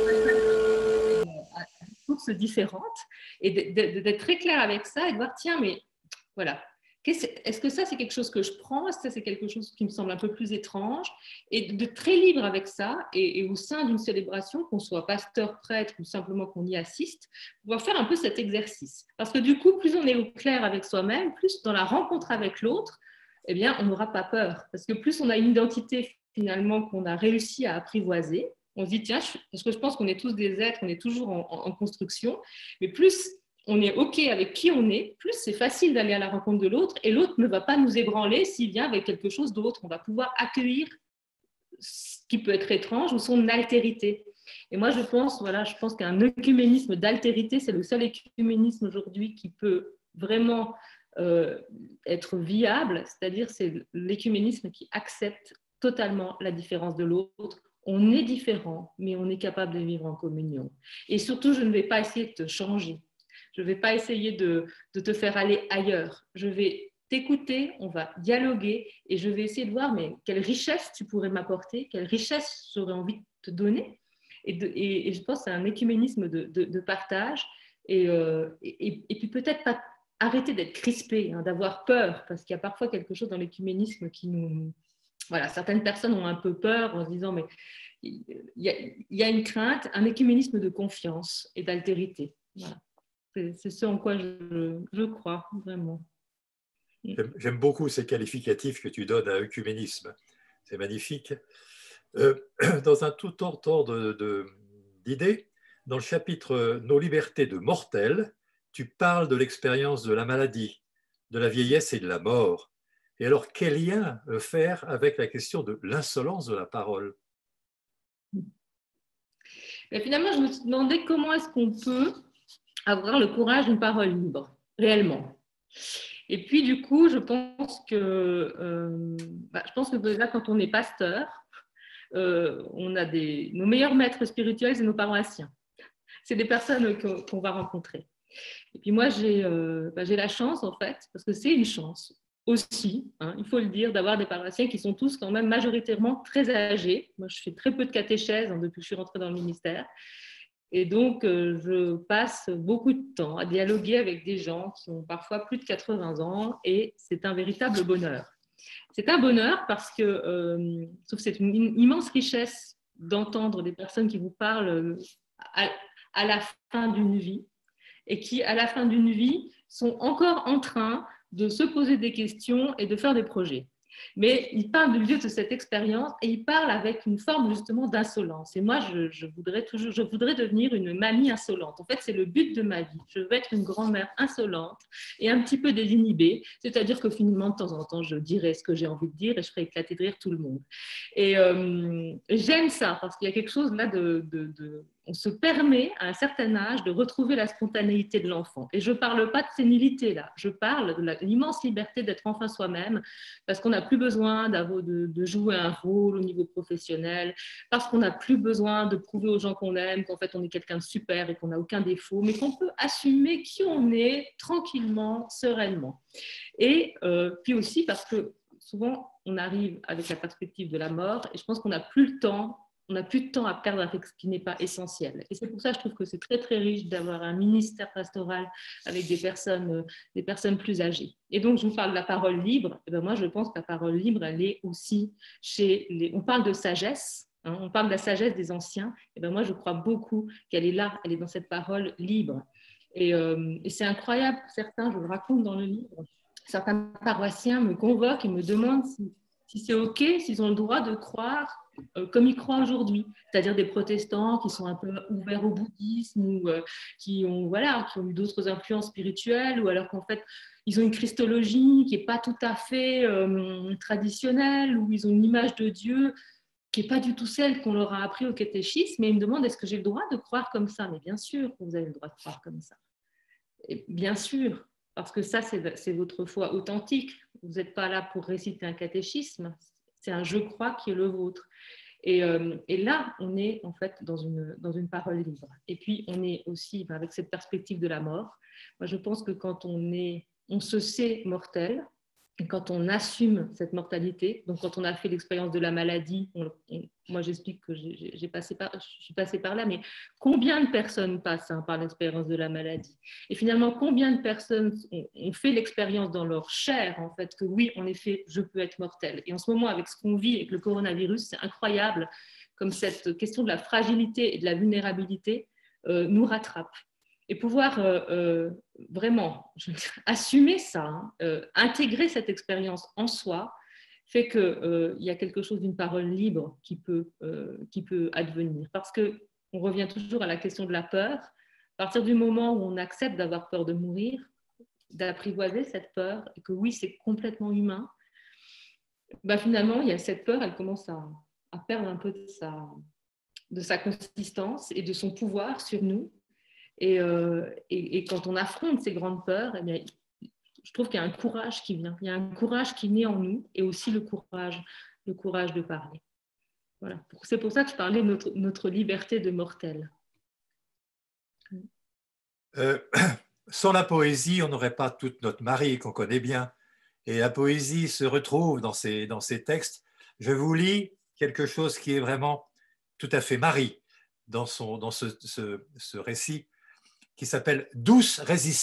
sources différentes, et d'être très clair avec ça et de voir, tiens, mais voilà, est-ce que ça, c'est quelque chose que je prends? Est-ce que ça, c'est quelque chose qui me semble un peu plus étrange? Et de très libre avec ça, et au sein d'une célébration, qu'on soit pasteur, prêtre ou simplement qu'on y assiste, pouvoir faire un peu cet exercice. Parce que du coup, plus on est au clair avec soi-même, plus dans la rencontre avec l'autre, eh bien, on n'aura pas peur. Parce que plus on a une identité finalement qu'on a réussi à apprivoiser, on se dit, tiens, parce que je pense qu'on est tous des êtres, on est toujours en construction, mais plus on est OK avec qui on est, plus c'est facile d'aller à la rencontre de l'autre, et l'autre ne va pas nous ébranler s'il vient avec quelque chose d'autre. On va pouvoir accueillir ce qui peut être étrange ou son altérité. Et moi, je pense qu'un œcuménisme d'altérité, c'est le seul œcuménisme aujourd'hui qui peut vraiment être viable, c'est-à-dire c'est l'œcuménisme qui accepte totalement la différence de l'autre. On est différent, mais on est capable de vivre en communion. Et surtout, je ne vais pas essayer de te changer. Je ne vais pas essayer de te faire aller ailleurs. Je vais t'écouter, on va dialoguer et je vais essayer de voir mais quelle richesse tu pourrais m'apporter, quelle richesse j'aurais envie de te donner. Et je pense que c'est un écuménisme de partage et puis peut-être pas arrêter d'être crispé, hein, d'avoir peur, parce qu'il y a parfois quelque chose dans l'écuménisme qui nous... Voilà, certaines personnes ont un peu peur en se disant mais il y a une crainte, un écuménisme de confiance et d'altérité. Voilà. C'est ce en quoi je crois, vraiment. J'aime beaucoup ces qualificatifs que tu donnes à œcuménisme. C'est magnifique. Dans un tout autre ordre d'idées, dans le chapitre « Nos libertés de mortels », tu parles de l'expérience de la maladie, de la vieillesse et de la mort. Et alors, quel lien faire avec la question de l'insolence de la parole? Et finalement, je me suis demandé comment est-ce qu'on peut avoir le courage d'une parole libre, réellement. Et puis, du coup, je pense que déjà, quand on est pasteur, on a nos meilleurs maîtres spirituels, c'est nos paroissiens. C'est des personnes qu'on va rencontrer. Et puis moi, j'ai la chance, en fait, parce que c'est une chance aussi, hein, il faut le dire, d'avoir des paroissiens qui sont tous quand même majoritairement très âgés. Moi, je fais très peu de catéchèse depuis que je suis rentrée dans le ministère. Et donc, je passe beaucoup de temps à dialoguer avec des gens qui ont parfois plus de 80 ans et c'est un véritable bonheur. C'est un bonheur parce que c'est une immense richesse d'entendre des personnes qui vous parlent à la fin d'une vie et qui, à la fin d'une vie, sont encore en train de se poser des questions et de faire des projets. Mais il parle du lieu de cette expérience et il parle avec une forme justement d'insolence. Et moi, je voudrais devenir une mamie insolente. En fait, c'est le but de ma vie. Je veux être une grand-mère insolente et un petit peu désinhibée. C'est-à-dire que finalement, de temps en temps, je dirai ce que j'ai envie de dire et je ferai éclater de rire tout le monde. Et j'aime ça parce qu'il y a quelque chose là on se permet à un certain âge de retrouver la spontanéité de l'enfant. Et je ne parle pas de sénilité là, je parle de l'immense liberté d'être enfin soi-même, parce qu'on n'a plus besoin de jouer un rôle au niveau professionnel, parce qu'on n'a plus besoin de prouver aux gens qu'on aime qu'en fait on est quelqu'un de super et qu'on n'a aucun défaut, mais qu'on peut assumer qui on est tranquillement, sereinement. Et puis aussi parce que souvent on arrive avec la perspective de la mort et je pense qu'on n'a plus le temps. On n'a plus de temps à perdre avec ce qui n'est pas essentiel. Et c'est pour ça que je trouve que c'est très, très riche d'avoir un ministère pastoral avec des personnes plus âgées. Et donc, je vous parle de la parole libre. Et bien moi, je pense que la parole libre, elle est aussi On parle de sagesse, hein, on parle de la sagesse des anciens. Et bien moi, je crois beaucoup qu'elle est là, elle est dans cette parole libre. Et c'est incroyable, certains, je le raconte dans le livre, certains paroissiens me convoquent et me demandent si c'est OK, s'ils ont le droit de croire comme ils croient aujourd'hui, c'est-à-dire des protestants qui sont un peu ouverts au bouddhisme ou qui ont eu d'autres influences spirituelles, ou alors qu'en fait, ils ont une christologie qui n'est pas tout à fait traditionnelle, ou ils ont une image de Dieu qui n'est pas du tout celle qu'on leur a appris au catéchisme, mais ils me demandent est-ce que j'ai le droit de croire comme ça? Mais bien sûr que vous avez le droit de croire comme ça. Et bien sûr, parce que ça, c'est votre foi authentique. Vous n'êtes pas là pour réciter un catéchisme, c'est un « je crois » qui est le vôtre. Et là, on est en fait dans une parole libre. Et puis, on est aussi avec cette perspective de la mort. Moi, je pense que quand on se sait mortel, et quand on assume cette mortalité, donc quand on a fait l'expérience de la maladie, moi j'explique que je suis passée par là, mais combien de personnes passent par l'expérience de la maladie? Et finalement, combien de personnes ont fait l'expérience dans leur chair, en fait, que oui, en effet, je peux être mortel. Et en ce moment, avec ce qu'on vit avec le coronavirus, c'est incroyable comme cette question de la fragilité et de la vulnérabilité nous rattrape. Et pouvoir vraiment assumer ça, intégrer cette expérience en soi, fait qu'il y a quelque chose d'une parole libre qui peut advenir. Parce qu'on revient toujours à la question de la peur. À partir du moment où on accepte d'avoir peur de mourir, d'apprivoiser cette peur, et que oui, c'est complètement humain, finalement, il y a cette peur, elle commence à perdre un peu de sa consistance et de son pouvoir sur nous. Et quand on affronte ces grandes peurs, eh bien, je trouve qu'il y a un courage qui vient. Il y a un courage qui naît en nous et aussi le courage de parler. Voilà. C'est pour ça que je parlais de notre liberté de mortel. Sans la poésie, on n'aurait pas toute notre Marie qu'on connaît bien. Et la poésie se retrouve dans ces textes. Je vous lis quelque chose qui est vraiment tout à fait Marie dans ce récit, qui s'appelle « Douce résistance ».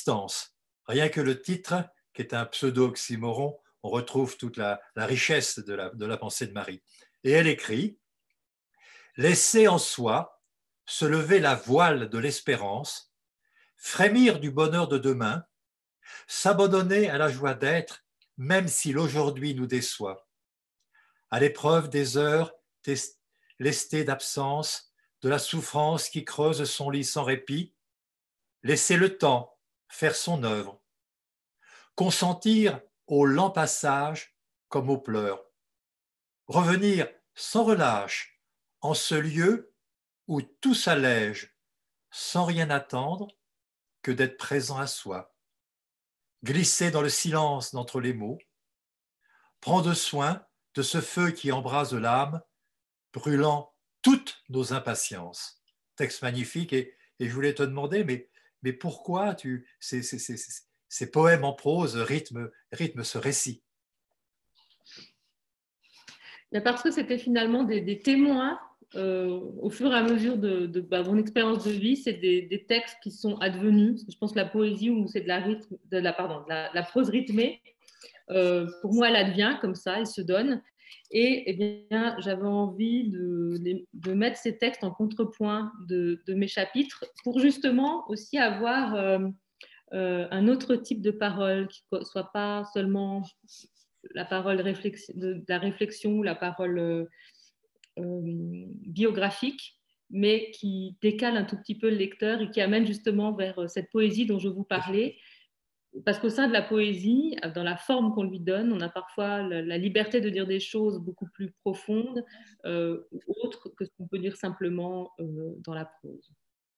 Rien que le titre, qui est un pseudo-oxymoron, on retrouve toute la richesse de la pensée de Marie. Et elle écrit « Laisser en soi se lever la voile de l'espérance, frémir du bonheur de demain, s'abandonner à la joie d'être, même si l'aujourd'hui nous déçoit. À l'épreuve des heures lestées d'absence, de la souffrance qui creuse son lit sans répit, laisser le temps faire son œuvre, consentir au lent passage comme aux pleurs, revenir sans relâche en ce lieu où tout s'allège, sans rien attendre que d'être présent à soi, glisser dans le silence d'entre les mots, prendre soin de ce feu qui embrase l'âme, brûlant toutes nos impatiences. Texte magnifique, et je voulais te demander, mais pourquoi ces poèmes en prose rythment ce récit? Parce que c'était finalement des témoins au fur et à mesure de mon expérience de vie. C'est des textes qui sont advenus. Je pense que la poésie, ou c'est de la prose rythmée, pour moi, elle advient comme ça, elle se donne. Et eh bien, j'avais envie de mettre ces textes en contrepoint de mes chapitres pour justement aussi avoir un autre type de parole qui ne soit pas seulement la parole de la réflexion ou la parole biographique, mais qui décale un tout petit peu le lecteur et qui amène justement vers cette poésie dont je vous parlais. Parce qu'au sein de la poésie, dans la forme qu'on lui donne, on a parfois la liberté de dire des choses beaucoup plus profondes ou autres que ce qu'on peut dire simplement dans la prose.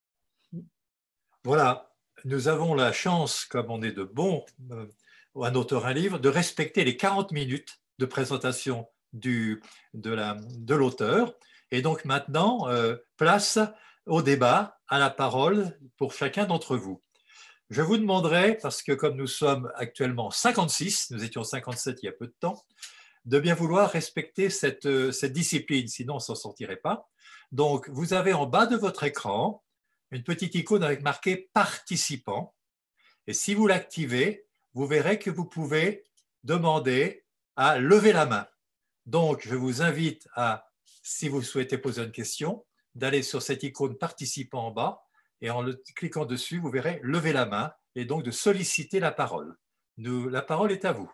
Voilà, nous avons la chance, comme on est de bons un auteur, un livre, de respecter les 40 minutes de présentation de l'auteur. Et donc maintenant, place au débat, à la parole pour chacun d'entre vous. Je vous demanderai, parce que comme nous sommes actuellement 56, nous étions 57 il y a peu de temps, de bien vouloir respecter cette discipline, sinon on ne s'en sortirait pas. Donc, vous avez en bas de votre écran une petite icône avec marqué « Participant ». Et si vous l'activez, vous verrez que vous pouvez demander à lever la main. Donc, je vous invite à, si vous souhaitez poser une question, d'aller sur cette icône « Participant » en bas, et en cliquant dessus, vous verrez « Lever la main » et donc de solliciter la parole. La parole est à vous.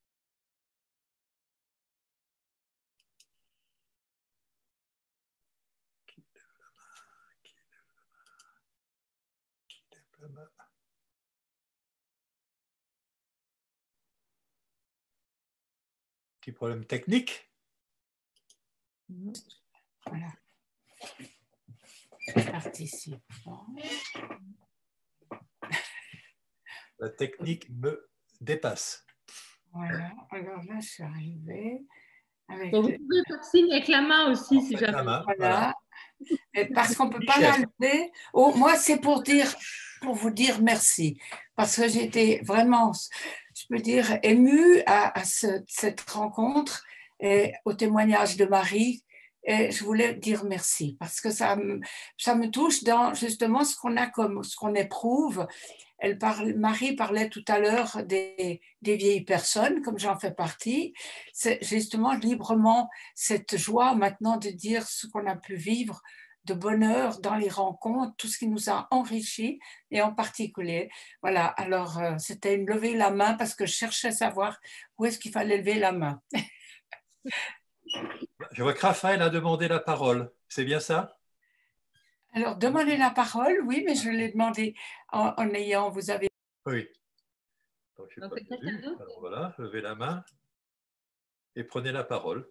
Petit problème technique. Voilà. Participant. La technique me dépasse. Voilà, alors là, je suis arrivée. Avec Bon, vous pouvez faire signe avec la main aussi, si jamais. La main, voilà. Parce qu'on ne peut pas la lever. Oh, moi, c'est pour vous dire merci. Parce que j'étais vraiment, je peux dire, émue à cette rencontre et au témoignage de Marie. Et je voulais dire merci parce que ça me touche dans justement ce qu'on éprouve. Marie parlait tout à l'heure des vieilles personnes, comme j'en fais partie. C'est justement librement cette joie maintenant de dire ce qu'on a pu vivre de bonheur dans les rencontres, tout ce qui nous a enrichis, et en particulier, voilà, alors c'était une lever la main parce que je cherchais à savoir où est-ce qu'il fallait lever la main. Je vois que Raphaël a demandé la parole, c'est bien ça? Alors, demander la parole, oui, mais je l'ai demandé en ayant, vous avez... Oui. Donc, je n'ai pas vu. Alors voilà, levez la main et prenez la parole.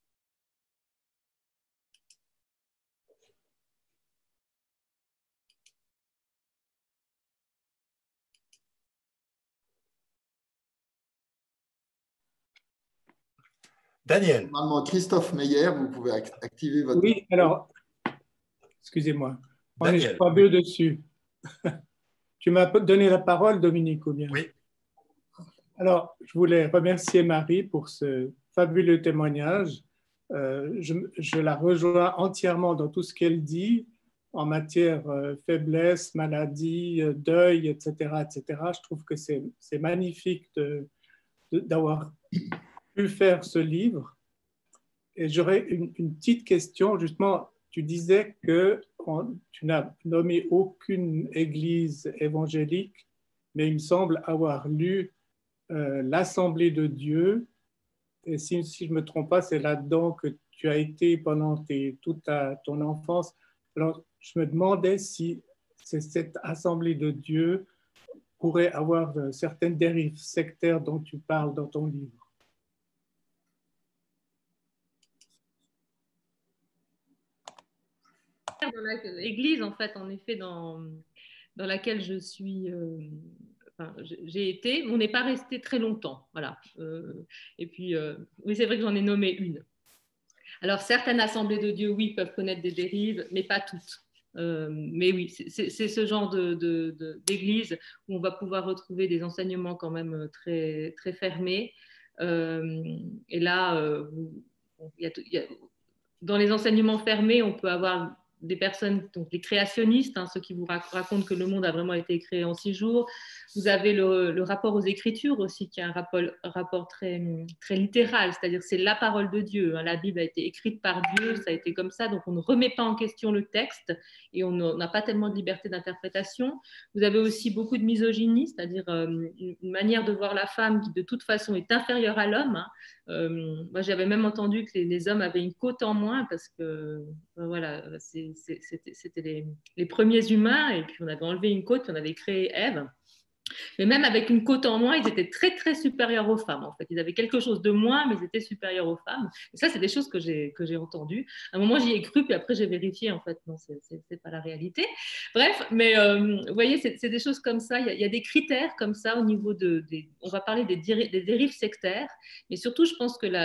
Daniel. Normalement, Christophe Meyer, vous pouvez activer votre... Oui, alors, excusez-moi, on est, je Daniel. crois, deux dessus. Tu m'as donné la parole, Dominique, ou bien? Oui. Alors, je voulais remercier Marie pour ce fabuleux témoignage. Je la rejoins entièrement dans tout ce qu'elle dit en matière faiblesse, maladie, deuil, etc., etc. Je trouve que c'est magnifique d'avoir pu faire ce livre. Et j'aurais une petite question, justement. Tu disais que tu n'as nommé aucune église évangélique, mais il me semble avoir lu l'Assemblée de Dieu. Et si je ne me trompe pas, c'est là-dedans que tu as été pendant toute ton enfance. Alors, je me demandais si c'est cette Assemblée de Dieu pourrait avoir certaines dérives sectaires dont tu parles dans ton livre. Dans l'Église, en fait, en effet, dans laquelle je suis, enfin, j'ai été, on n'est pas resté très longtemps, voilà. Et puis, oui, c'est vrai que j'en ai nommé une. Alors, certaines assemblées de Dieu, oui, peuvent connaître des dérives, mais pas toutes. Mais oui, c'est ce genre d'église où on va pouvoir retrouver des enseignements quand même très, très fermés. Et là, dans les enseignements fermés, on peut avoir des personnes, donc des créationnistes, hein, ceux qui vous racontent que le monde a vraiment été créé en 6 jours. Vous avez le rapport aux Écritures aussi, qui est un rapport très, très littéral, c'est-à-dire que c'est la parole de Dieu. Hein. La Bible a été écrite par Dieu, ça a été comme ça, donc on ne remet pas en question le texte et on n'a pas tellement de liberté d'interprétation. Vous avez aussi beaucoup de misogynie, c'est-à-dire une manière de voir la femme qui de toute façon est inférieure à l'homme. Hein. Moi, j'avais même entendu que les hommes avaient une côte en moins parce que voilà, c'était les premiers humains et puis on avait enlevé une côte, puis on avait créé Ève. Mais même avec une côte en moins, ils étaient très, très supérieurs aux femmes, en fait. Ils avaient quelque chose de moins, mais ils étaient supérieurs aux femmes. Et ça, c'est des choses que j'ai entendues. À un moment, j'y ai cru, puis après, j'ai vérifié, en fait. Non, c'est pas la réalité. Bref, mais vous voyez, c'est des choses comme ça. Il y a des critères comme ça au niveau on va parler des dérives sectaires. Mais surtout, je pense que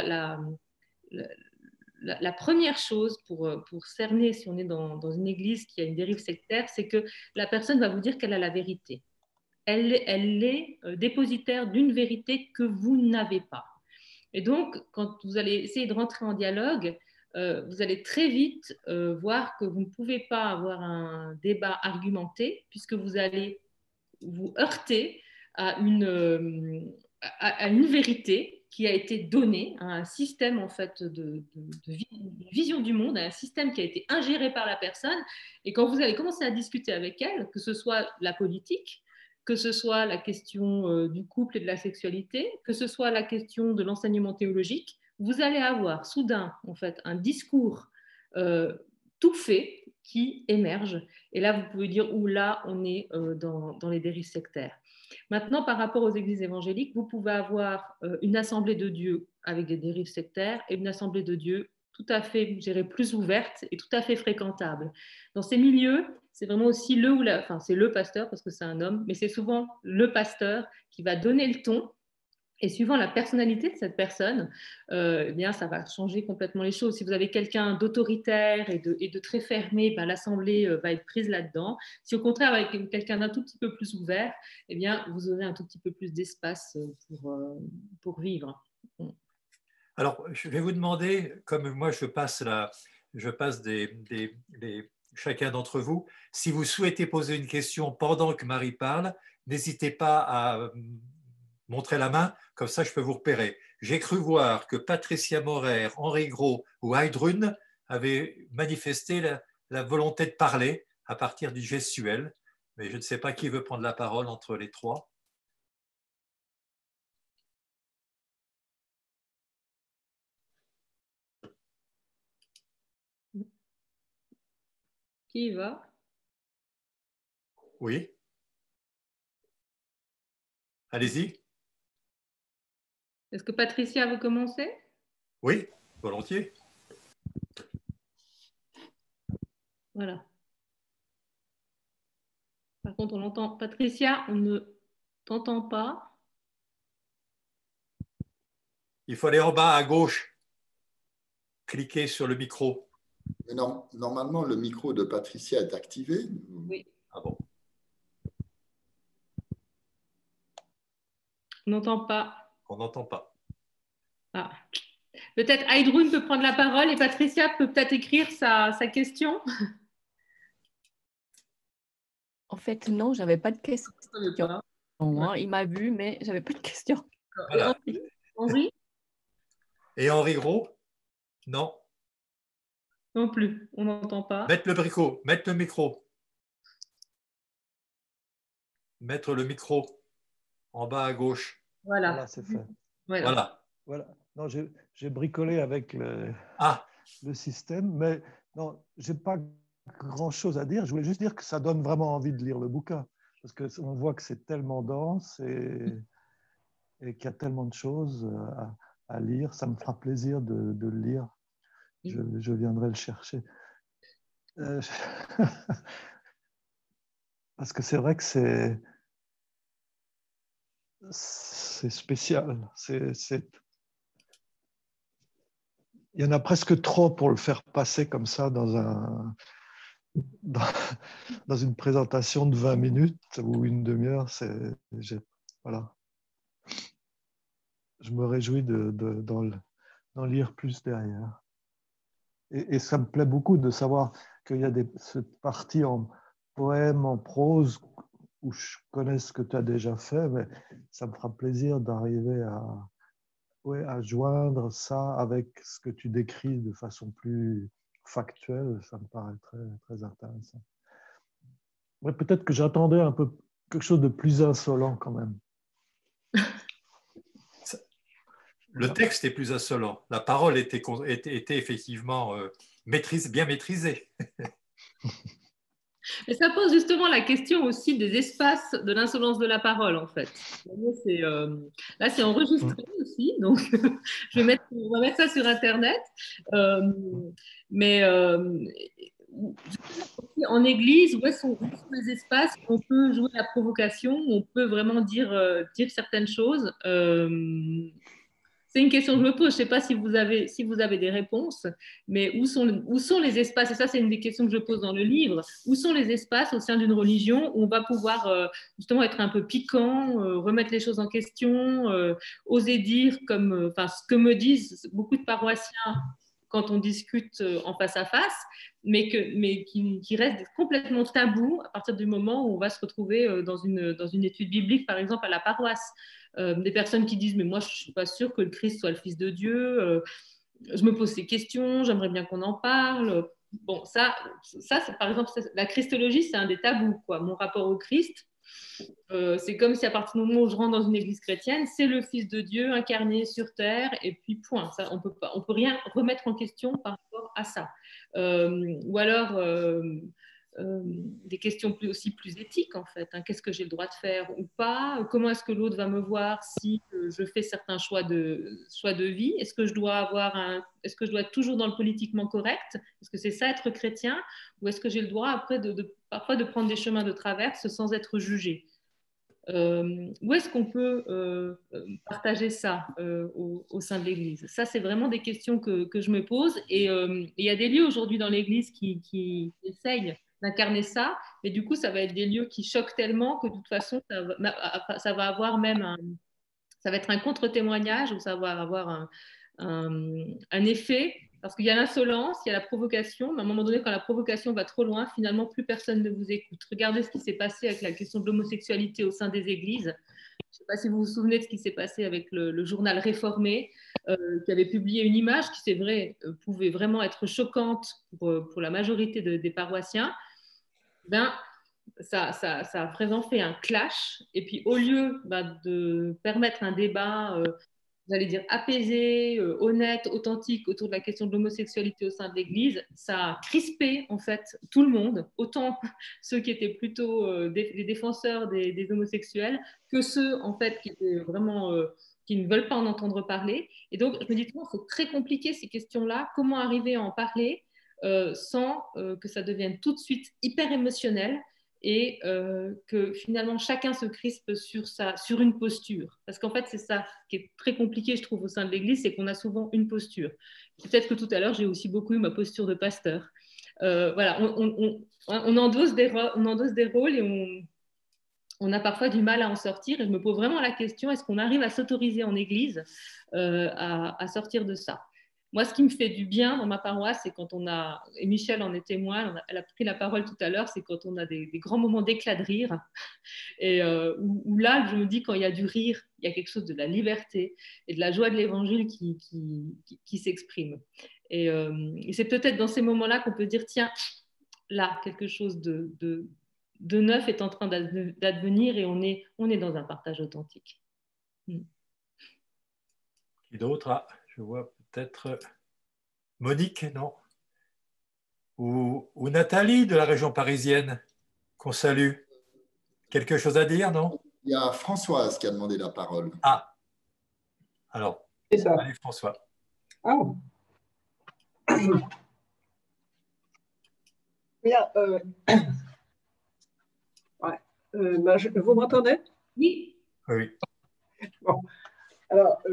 la première chose pour cerner si on est dans une église qui a une dérive sectaire, c'est que la personne va vous dire qu'elle a la vérité. Elle est dépositaire d'une vérité que vous n'avez pas. Et donc, quand vous allez essayer de rentrer en dialogue, vous allez très vite voir que vous ne pouvez pas avoir un débat argumenté puisque vous allez vous heurter à une vérité qui a été donnée, à un système en fait de vision du monde, à un système qui a été ingéré par la personne. Et quand vous allez commencer à discuter avec elle, que ce soit la politique, que ce soit la question du couple et de la sexualité, que ce soit la question de l'enseignement théologique, vous allez avoir soudain en fait un discours tout fait qui émerge. Et là, vous pouvez dire où là, on est dans les dérives sectaires. Maintenant, par rapport aux églises évangéliques, vous pouvez avoir une assemblée de Dieu avec des dérives sectaires et une assemblée de Dieu tout à fait, je dirais, plus ouverte et tout à fait fréquentable. Dans ces milieux, c'est vraiment aussi c'est le pasteur parce que c'est un homme, mais c'est souvent le pasteur qui va donner le ton. Et suivant la personnalité de cette personne, eh bien, ça va changer complètement les choses. Si vous avez quelqu'un d'autoritaire et de très fermé, ben, l'assemblée va être prise là-dedans. Si au contraire, avec quelqu'un d'un tout petit peu plus ouvert, eh bien, vous aurez un tout petit peu plus d'espace pour vivre. Alors, je vais vous demander, comme moi je passe chacun d'entre vous, si vous souhaitez poser une question pendant que Marie parle, n'hésitez pas à montrer la main, comme ça je peux vous repérer. J'ai cru voir que Patricia Morer, Henri Gros ou Heidrun avaient manifesté la volonté de parler à partir du gestuel, mais je ne sais pas qui veut prendre la parole entre les trois. Qui y va? Oui. Allez-y. Est-ce que Patricia veut commencer? Oui, volontiers. Voilà. Par contre, on entend. Patricia, on ne t'entend pas. Il faut aller en bas à gauche. Cliquez sur le micro. Mais non, normalement, le micro de Patricia est activé. Oui. Ah bon. On n'entend pas. On n'entend pas. Ah. Peut-être Heidrun peut prendre la parole et Patricia peut peut-être écrire sa question. En fait, non, j'avais pas de question. Il m'a vu, mais j'avais pas de question. Voilà. Henri? Et Henri Gros? Non. Non plus, on n'entend pas. Mettre le micro. Mettre le micro en bas à gauche. Voilà, c'est fait. Voilà. Non, j'ai bricolé avec le système, mais non, j'ai pas grand-chose à dire. Je voulais juste dire que ça donne vraiment envie de lire le bouquin. parce qu'on voit que c'est tellement dense et qu'il y a tellement de choses à lire. Ça me fera plaisir de le lire. Je viendrai le chercher. Parce que c'est vrai que c'est spécial. Il y en a presque trop pour le faire passer comme ça dans une présentation de 20 minutes ou une demi-heure. Voilà. Je me réjouis d'en lire plus derrière. Et ça me plaît beaucoup de savoir qu'il y a cette partie en poème, en prose, où je connais ce que tu as déjà fait, mais ça me fera plaisir d'arriver à joindre ça avec ce que tu décris de façon plus factuelle. Ça me paraît très, très intéressant. Ouais, peut-être que j'attendais un peu quelque chose de plus insolent quand même. Le texte est plus insolent. La parole était effectivement bien maîtrisée. Mais ça pose justement la question aussi des espaces de l'insolence de la parole, en fait. Là, c'est enregistré aussi, donc on va mettre ça sur Internet. Mais en église, où sont les espaces où on peut jouer la provocation, où on peut vraiment dire certaines choses c'est une question que je me pose. Je ne sais pas si vous avez des réponses, mais où sont les espaces, et ça c'est une des questions que je pose dans le livre, où sont les espaces au sein d'une religion où on va pouvoir justement être un peu piquant, remettre les choses en question, oser dire ce que me disent beaucoup de paroissiens quand on discute en face à face, mais qui reste complètement tabou à partir du moment où on va se retrouver dans une étude biblique, par exemple, à la paroisse. Des personnes qui disent « mais moi, je ne suis pas sûre que le Christ soit le Fils de Dieu, je me pose ces questions, j'aimerais bien qu'on en parle. » Bon, ça par exemple, la christologie, c'est un des tabous, quoi. Mon rapport au Christ, c'est comme si à partir du moment où je rentre dans une église chrétienne, c'est le Fils de Dieu incarné sur terre, et puis point. Ça, on peut rien remettre en question par rapport à ça. Ou alors des questions aussi plus éthiques, en fait. Hein. Qu'est-ce que j'ai le droit de faire ou pas? Comment est-ce que l'autre va me voir si je fais certains choix de vie? Est-ce que je dois être toujours dans le politiquement correct? Est-ce que c'est ça être chrétien? Ou est-ce que j'ai le droit après parfois de prendre des chemins de traverse sans être jugé? Où est-ce qu'on peut partager ça au sein de l'Église? Ça, c'est vraiment des questions que je me pose. Et il y a des lieux aujourd'hui dans l'Église qui essayent d'incarner ça, mais du coup, ça va être des lieux qui choquent tellement que de toute façon, ça va avoir ça va être un contre-témoignage, ou ça va avoir un effet, parce qu'il y a l'insolence, il y a la provocation, mais à un moment donné, quand la provocation va trop loin, finalement, plus personne ne vous écoute. Regardez ce qui s'est passé avec la question de l'homosexualité au sein des églises. Je ne sais pas si vous vous souvenez de ce qui s'est passé avec le journal Réformé, qui avait publié une image qui, c'est vrai, pouvait vraiment être choquante pour la majorité des paroissiens. Ça a vraiment fait un clash. Et puis, au lieu de permettre un débat, j'allais dire apaisé, honnête, authentique autour de la question de l'homosexualité au sein de l'Église, ça a crispé en fait tout le monde, autant ceux qui étaient plutôt des défenseurs des homosexuels que ceux en fait qui étaient vraiment qui ne veulent pas en entendre parler. Et donc, je me dis, c'est très compliqué ces questions-là. Comment arriver à en parler sans que ça devienne tout de suite hyper émotionnel et que finalement chacun se crispe sur une posture. Parce qu'en fait, c'est ça qui est très compliqué, je trouve, au sein de l'Église, c'est qu'on a souvent une posture. Peut-être que tout à l'heure, j'ai aussi beaucoup eu ma posture de pasteur. Voilà, on endosse des rôles et on a parfois du mal à en sortir. Et je me pose vraiment la question, est-ce qu'on arrive à s'autoriser en Église à sortir de ça? Moi, ce qui me fait du bien dans ma paroisse, c'est quand et Michel en est témoin, elle a pris la parole tout à l'heure, c'est quand on a des grands moments d'éclat de rire. Et où là, je me dis, quand il y a du rire, il y a quelque chose de la liberté et de la joie de l'Évangile qui s'exprime. Et c'est peut-être dans ces moments-là qu'on peut dire, tiens, là, quelque chose de neuf est en train d'advenir et on est dans un partage authentique. Et d'autres, je vois peut-être Monique, non? Ou Nathalie de la région parisienne, qu'on salue. quelque chose à dire, non? Il y a Françoise qui a demandé la parole. Ah, alors, C'est ça. allez François. Ah. Bien, ouais. Vous m'entendez? Oui. Oui. Bon. Alors,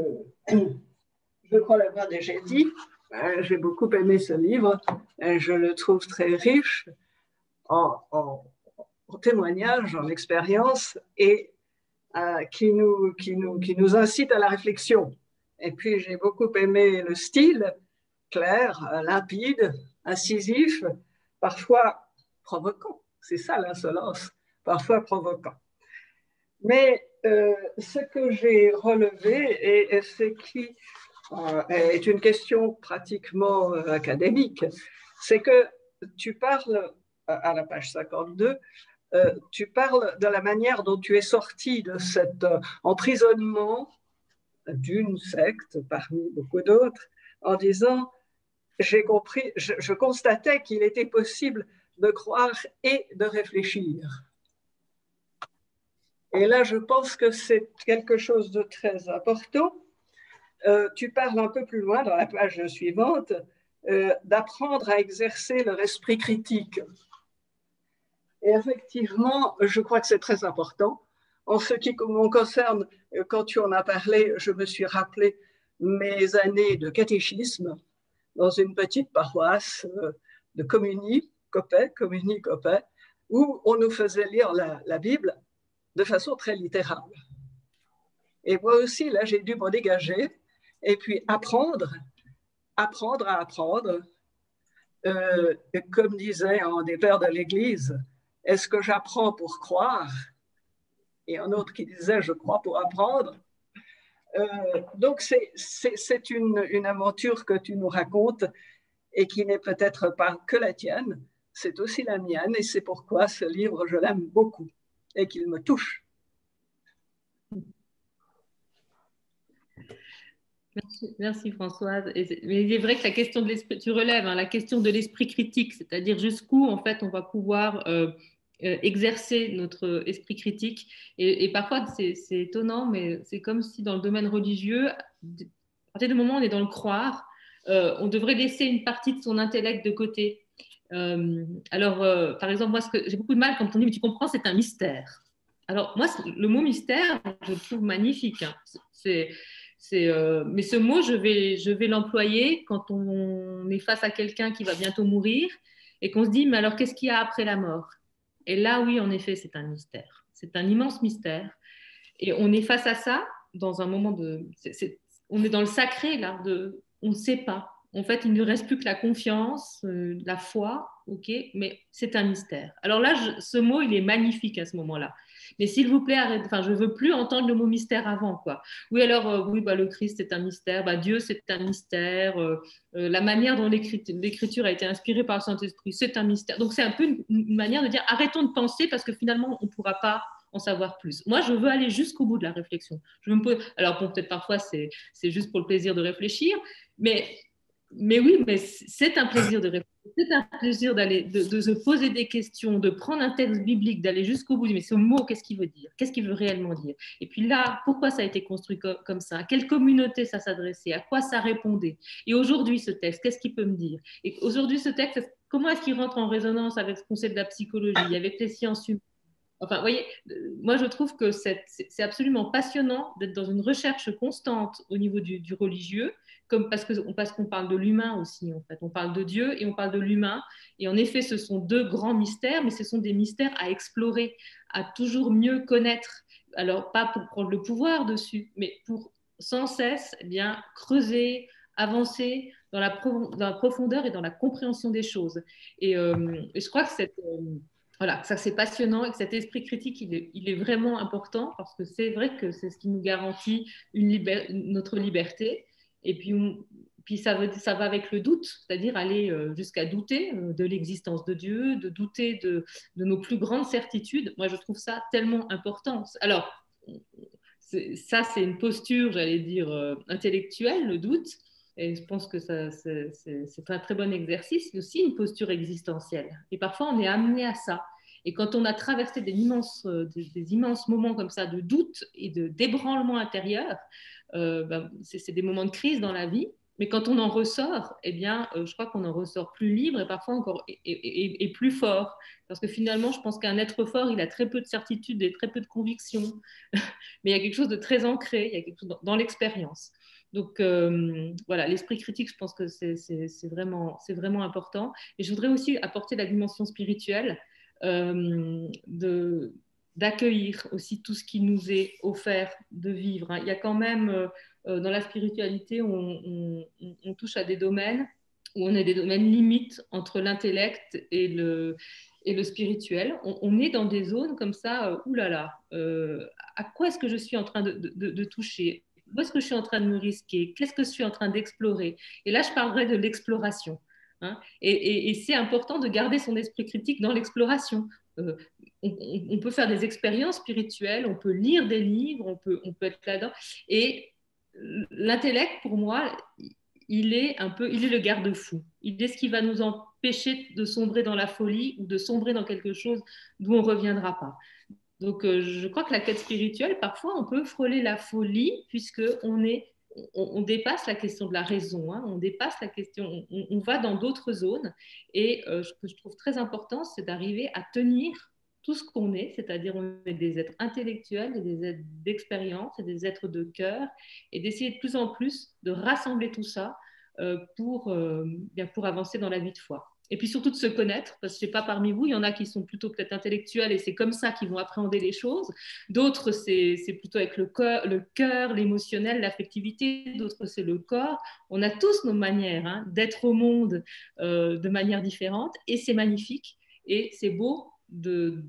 je crois l'avoir déjà dit. J'ai beaucoup aimé ce livre. Je le trouve très riche en témoignages, en expériences et qui nous incite à la réflexion. Et puis, j'ai beaucoup aimé le style clair, limpide, incisif, parfois provoquant. C'est ça l'insolence, parfois provoquant. Mais ce que j'ai relevé et ce qui est une question pratiquement académique, c'est que tu parles, à la page 52, tu parles de la manière dont tu es sorti de cet emprisonnement d'une secte parmi beaucoup d'autres, en disant, j'ai compris, je constatais qu'il était possible de croire et de réfléchir. Et là, je pense que c'est quelque chose de très important. Tu parles un peu plus loin, dans la page suivante, d'apprendre à exercer leur esprit critique. Et effectivement, je crois que c'est très important. En ce qui me concerne, quand tu en as parlé, je me suis rappelé mes années de catéchisme dans une petite paroisse de Communy, Coppet, où on nous faisait lire la Bible de façon très littérale. Et moi aussi, là, j'ai dû m'en dégager et puis apprendre à apprendre. Comme disait un des pères de l'Église, est-ce que j'apprends pour croire? Et un autre qui disait, je crois pour apprendre. Donc, c'est une aventure que tu nous racontes et qui n'est peut-être pas que la tienne, c'est aussi la mienne et c'est pourquoi ce livre, je l'aime beaucoup et qu'il me touche. Merci Françoise. Mais il est vrai que la question de l'esprit, tu relèves la question de l'esprit critique, c'est-à-dire jusqu'où en fait on va pouvoir exercer notre esprit critique. Et parfois c'est étonnant, mais c'est comme si dans le domaine religieux, à partir du moment où on est dans le croire, on devrait laisser une partie de son intellect de côté. Par exemple, moi, j'ai beaucoup de mal quand on dit, mais tu comprends, c'est un mystère. Alors, moi, le mot mystère, je le trouve magnifique. Hein. Mais ce mot, je vais l'employer quand on est face à quelqu'un qui va bientôt mourir et qu'on se dit, mais alors, qu'est-ce qu'il y a après la mort? Et là, oui, en effet, c'est un mystère. C'est un immense mystère. Et on est face à ça dans un moment on est dans le sacré, là, on ne sait pas. En fait, il ne reste plus que la confiance, la foi, ok, mais c'est un mystère. Alors là, ce mot, il est magnifique à ce moment-là. Mais s'il vous plaît, arrête. Enfin, je veux plus entendre le mot mystère avant, quoi. Oui, alors, oui, le Christ, c'est un mystère. Dieu, c'est un mystère. La manière dont l'écriture a été inspirée par le Saint-Esprit, c'est un mystère. Donc, c'est un peu une manière de dire, arrêtons de penser parce que finalement, on ne pourra pas en savoir plus. Moi, je veux aller jusqu'au bout de la réflexion. Alors, bon, peut-être parfois, c'est juste pour le plaisir de réfléchir, mais oui, mais c'est un plaisir de réfléchir. C'est un plaisir de se poser des questions, de prendre un texte biblique, d'aller jusqu'au bout. Mais ce mot, qu'est-ce qu'il veut dire? Qu'est-ce qu'il veut réellement dire? Et puis là, pourquoi ça a été construit comme ça? À quelle communauté ça s'adressait? À quoi ça répondait? Et aujourd'hui, ce texte, qu'est-ce qu'il peut me dire? Et aujourd'hui, ce texte, comment est-ce qu'il rentre en résonance avec ce concept de la psychologie, avec les sciences humaines? Enfin, vous voyez, moi, je trouve que c'est absolument passionnant d'être dans une recherche constante au niveau du religieux, parce qu'on parle de l'humain aussi, en fait. On parle de Dieu et on parle de l'humain. Et en effet, ce sont deux grands mystères, mais ce sont des mystères à explorer, à toujours mieux connaître. Alors, pas pour prendre le pouvoir dessus, mais pour sans cesse creuser, avancer dans la profondeur et dans la compréhension des choses. Et je crois que voilà, ça c'est passionnant et que cet esprit critique, il est vraiment important parce que c'est vrai que c'est ce qui nous garantit notre liberté. Et puis ça va avec le doute, c'est-à-dire aller jusqu'à douter de l'existence de Dieu, de douter de nos plus grandes certitudes. Moi, je trouve ça tellement important. Alors, ça, c'est une posture, j'allais dire, intellectuelle, le doute. Et je pense que c'est un très bon exercice, mais aussi une posture existentielle. Et parfois, on est amené à ça. Et quand on a traversé des immenses moments comme ça de doute et d'ébranlement intérieur, c'est des moments de crise dans la vie. Mais quand on en ressort, eh bien, je crois qu'on en ressort plus libre et parfois encore et plus fort. Parce que finalement, je pense qu'un être fort, il a très peu de certitude et très peu de conviction. Mais il y a quelque chose de très ancré, il y a quelque chose dans l'expérience. Donc voilà, l'esprit critique, je pense que c'est vraiment important. Et je voudrais aussi apporter la dimension spirituelle, d'accueillir aussi tout ce qui nous est offert de vivre. Il y a quand même, dans la spiritualité, on touche à des domaines où on a des domaines limites entre l'intellect et le spirituel. On est dans des zones comme ça, oulala, à quoi est-ce que je suis en train de toucher? Où est-ce que je suis en train de me risquer? Qu'est-ce que je suis en train d'explorer? Et là, je parlerai de l'exploration. Hein, et c'est important de garder son esprit critique dans l'exploration. On peut faire des expériences spirituelles, on peut lire des livres, on peut être là-dedans. Et l'intellect, pour moi, il est le garde-fou. Il est ce qui va nous empêcher de sombrer dans la folie ou de sombrer dans quelque chose d'où on ne reviendra pas. Donc, je crois que la quête spirituelle, parfois, on peut frôler la folie puisqu'on dépasse la question de la raison, hein, on dépasse la question, on va dans d'autres zones. Et ce que je trouve très important, c'est d'arriver à tenir tout ce qu'on est, c'est-à-dire on est des êtres intellectuels, et des êtres d'expérience, et des êtres de cœur, et d'essayer de plus en plus de rassembler tout ça pour avancer dans la vie de foi. Et puis surtout de se connaître, parce que je ne sais pas parmi vous, il y en a qui sont plutôt peut-être intellectuels et c'est comme ça qu'ils vont appréhender les choses. D'autres, c'est plutôt avec le cœur, l'émotionnel, l'affectivité. D'autres, c'est le corps. On a tous nos manières d'être au monde de manière différente et c'est magnifique et c'est beau de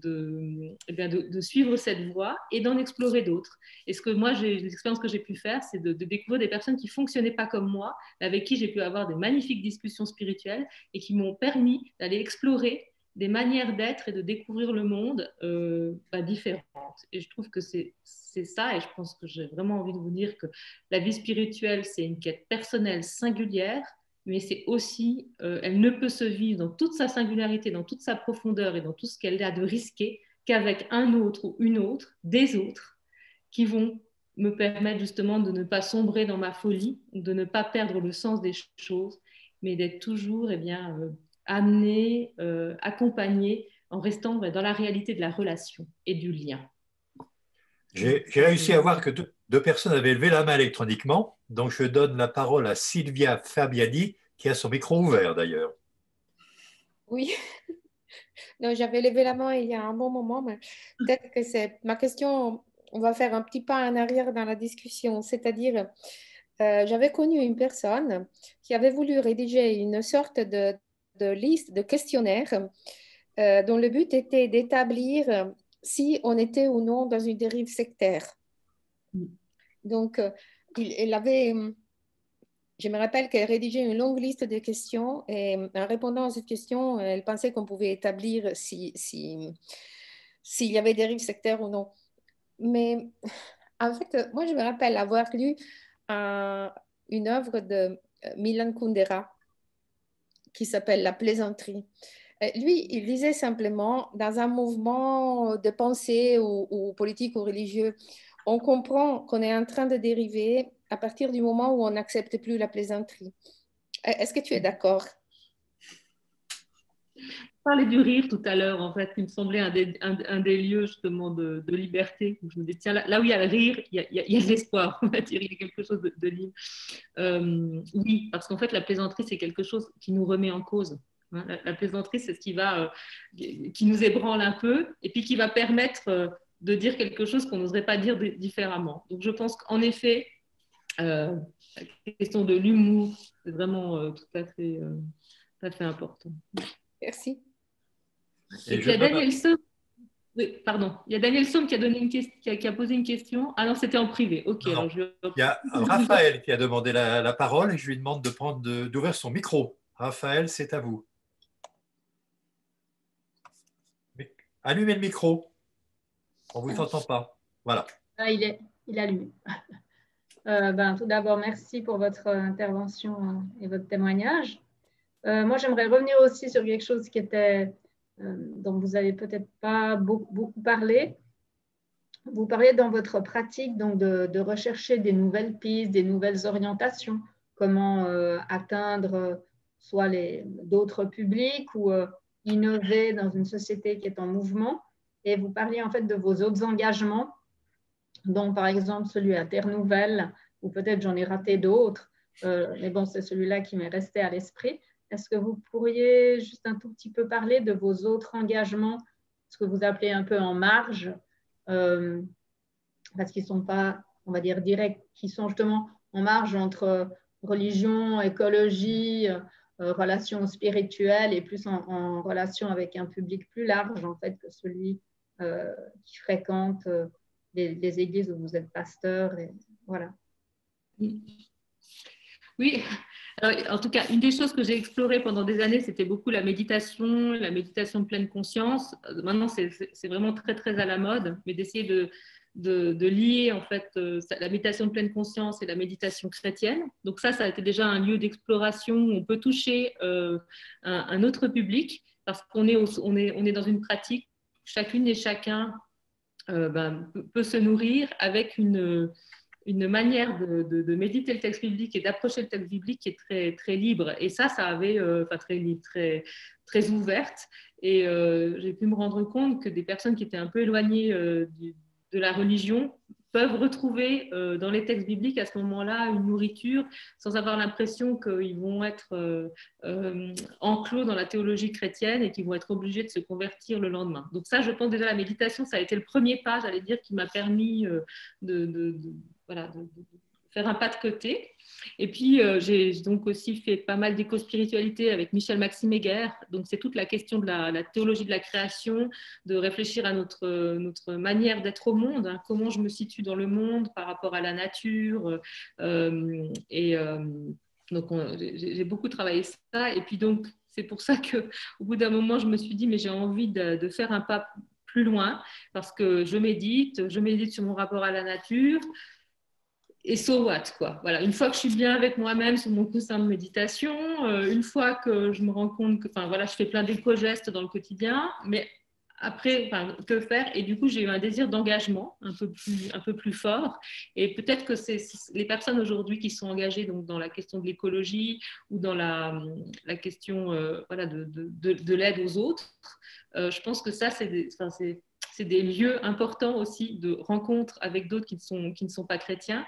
suivre cette voie et d'en explorer d'autres. Et l'expérience que j'ai pu faire, c'est de découvrir des personnes qui ne fonctionnaient pas comme moi, avec qui j'ai pu avoir des magnifiques discussions spirituelles et qui m'ont permis d'aller explorer des manières d'être et de découvrir le monde différentes. Et je trouve que c'est ça, et je pense que j'ai vraiment envie de vous dire que la vie spirituelle, c'est une quête personnelle singulière, mais c'est aussi, elle ne peut se vivre dans toute sa singularité, dans toute sa profondeur et dans tout ce qu'elle a de risqué qu'avec un autre ou une autre, des autres, qui vont me permettre justement de ne pas sombrer dans ma folie, de ne pas perdre le sens des choses, mais d'être toujours amené, accompagné, en restant dans la réalité de la relation et du lien. J'ai réussi à voir que deux personnes avaient levé la main électroniquement, donc je donne la parole à Sylvia Fabiani, qui a son micro ouvert d'ailleurs. Oui, non, j'avais levé la main il y a un bon moment, mais peut-être que c'est ma question. On va faire un petit pas en arrière dans la discussion, c'est-à-dire, j'avais connu une personne qui avait voulu rédiger une sorte de liste de questionnaires dont le but était d'établir si on était ou non dans une dérive sectaire. Donc, elle avait, je me rappelle qu'elle rédigeait une longue liste de questions et en répondant à cette question, elle pensait qu'on pouvait établir s'il y avait dérive sectaire ou non. Mais en fait, moi, je me rappelle avoir lu une œuvre de Milan Kundera qui s'appelle La plaisanterie. Lui, il disait simplement, dans un mouvement de pensée ou politique ou religieux, on comprend qu'on est en train de dériver à partir du moment où on n'accepte plus la plaisanterie. Est-ce que tu es d'accord? Je parlais du rire tout à l'heure, en fait, qui me semblait un des lieux justement de liberté. Où je me dis, tiens, là où il y a le rire, il y a de l'espoir, on va dire, il y a quelque chose de libre. Oui, parce qu'en fait, la plaisanterie, c'est quelque chose qui nous remet en cause. La plaisanterie, c'est ce qui nous ébranle un peu et puis qui va permettre de dire quelque chose qu'on n'oserait pas dire différemment. Donc, je pense qu'en effet, la question de l'humour, c'est vraiment tout à fait important. Merci. Et puis, il y a Daniel Somme. Oui, pardon. Il y a Daniel Somme qui a posé une question. Ah non, c'était en privé. Ok. Non, alors il y a Raphaël qui a demandé la parole et je lui demande d'ouvrir son micro. Raphaël, c'est à vous. Allumez le micro. On ne vous entend pas. Voilà. Ah, il est allumé. Tout d'abord, merci pour votre intervention et votre témoignage. Moi, j'aimerais revenir aussi sur quelque chose qui était dont vous n'avez peut-être pas beaucoup parlé. Vous parlez dans votre pratique donc de rechercher des nouvelles pistes, des nouvelles orientations, comment atteindre soit d'autres publics ou innover dans une société qui est en mouvement. Et vous parliez en fait de vos autres engagements, dont par exemple celui à Terre Nouvelle, ou peut-être j'en ai raté d'autres, mais bon, c'est celui-là qui m'est resté à l'esprit. Est-ce que vous pourriez juste un tout petit peu parler de vos autres engagements, ce que vous appelez un peu en marge, parce qu'ils ne sont pas, on va dire, directs, qui sont justement en marge entre religion, écologie, relations spirituelles et plus en relation avec un public plus large en fait que celui qui fréquente les églises où vous êtes pasteur. Et voilà. Oui. Alors, en tout cas, une des choses que j'ai explorées pendant des années, c'était beaucoup la méditation de pleine conscience. Maintenant, c'est vraiment très, très à la mode, mais d'essayer de lier en fait la méditation de pleine conscience et la méditation chrétienne. Donc ça a été déjà un lieu d'exploration où on peut toucher un autre public parce qu'on est dans une pratique, chacune et chacun peut se nourrir avec une manière de méditer le texte biblique et d'approcher le texte biblique qui est très, très libre. Et ça avait, très libre, très, très ouverte. Et j'ai pu me rendre compte que des personnes qui étaient un peu éloignées de la religion peuvent retrouver dans les textes bibliques à ce moment-là une nourriture sans avoir l'impression qu'ils vont être enclos dans la théologie chrétienne et qu'ils vont être obligés de se convertir le lendemain. Donc ça, je pense déjà la méditation, ça a été le premier pas, j'allais dire, qui m'a permis de faire un pas de côté. Et puis, j'ai donc aussi fait pas mal d'éco-spiritualité avec Michel Maxime Heger. Donc, c'est toute la question de la théologie de la création, de réfléchir à notre manière d'être au monde, hein, comment je me situe dans le monde par rapport à la nature. Donc, j'ai beaucoup travaillé ça. Et puis, donc, c'est pour ça qu'au bout d'un moment, je me suis dit, mais j'ai envie de faire un pas plus loin parce que je médite sur mon rapport à la nature. Et so what, quoi. Voilà, une fois que je suis bien avec moi-même sur mon coussin de méditation, une fois que je me rends compte que, je fais plein d'éco-gestes dans le quotidien, mais après, que faire? Et du coup, j'ai eu un désir d'engagement un peu plus fort. Et peut-être que c'est les personnes aujourd'hui qui sont engagées donc, dans la question de l'écologie ou dans la question de l'aide aux autres, je pense que ça, c'est des lieux importants aussi de rencontres avec d'autres qui ne sont pas chrétiens,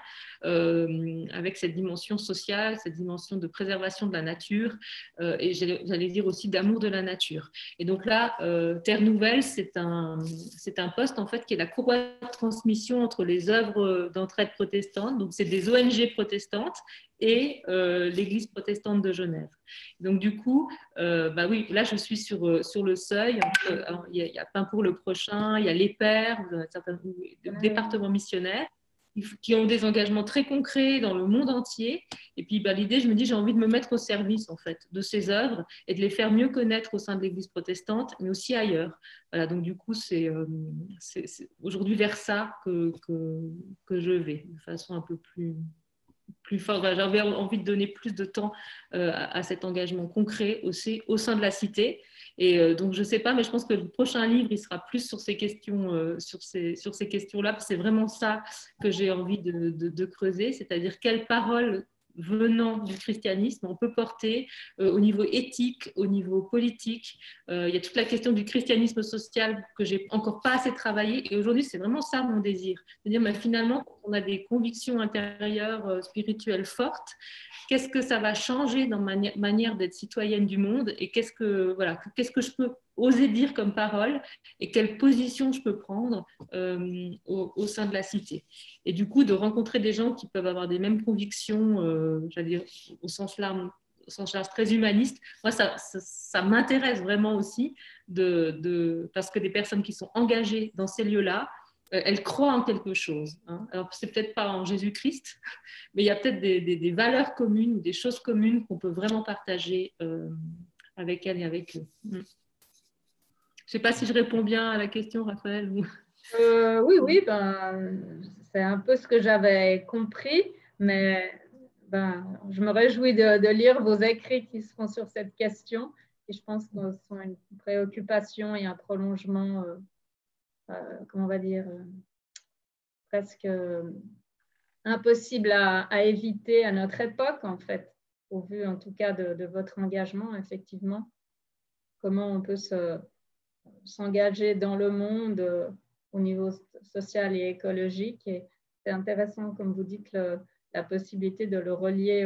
avec cette dimension sociale, cette dimension de préservation de la nature et j'allais dire aussi d'amour de la nature. Et donc là, Terre Nouvelle, c'est un poste en fait qui est la courroie de transmission entre les œuvres d'entraide protestante, donc c'est des ONG protestantes et l'Église protestante de Genève. Donc du coup, oui, là je suis sur le seuil. Il y a Pain pour le prochain, il y a les Pères, certains départements missionnaires qui ont des engagements très concrets dans le monde entier. Et puis l'idée, je me dis, j'ai envie de me mettre au service en fait de ces œuvres et de les faire mieux connaître au sein de l'Église protestante, mais aussi ailleurs. Voilà, donc du coup, c'est aujourd'hui vers ça que je vais, de façon un peu plus fort. J'avais envie de donner plus de temps à cet engagement concret aussi au sein de la cité. Et donc, je ne sais pas, mais je pense que le prochain livre, il sera plus sur ces questions, sur ces questions-là. C'est vraiment ça que j'ai envie de creuser, c'est-à-dire quelles paroles venant du christianisme on peut porter au niveau éthique, au niveau politique. Il y a toute la question du christianisme social que j'ai encore pas assez travaillé et aujourd'hui c'est vraiment ça mon désir, c'est-à-dire mais finalement quand on a des convictions intérieures spirituelles fortes, qu'est-ce que ça va changer dans ma manière d'être citoyenne du monde et qu'est-ce que je peux oser dire comme parole et quelle position je peux prendre au sein de la cité. Et du coup, de rencontrer des gens qui peuvent avoir des mêmes convictions, j'allais dire, au sens large très humaniste, moi, ça m'intéresse vraiment aussi parce que des personnes qui sont engagées dans ces lieux-là, elles croient en quelque chose. Hein. Alors, c'est peut-être pas en Jésus-Christ, mais il y a peut-être des valeurs communes ou des choses communes qu'on peut vraiment partager avec elles et avec eux. Je ne sais pas si je réponds bien à la question, Raphaël. Oui, c'est un peu ce que j'avais compris, mais je me réjouis de lire vos écrits qui seront sur cette question qui, je pense, sont une préoccupation et un prolongement, comment on va dire, presque impossible à éviter à notre époque, en fait, au vu en tout cas de votre engagement, effectivement. Comment on peut s'engager dans le monde au niveau social et écologique. Et c'est intéressant, comme vous dites, la possibilité de le relier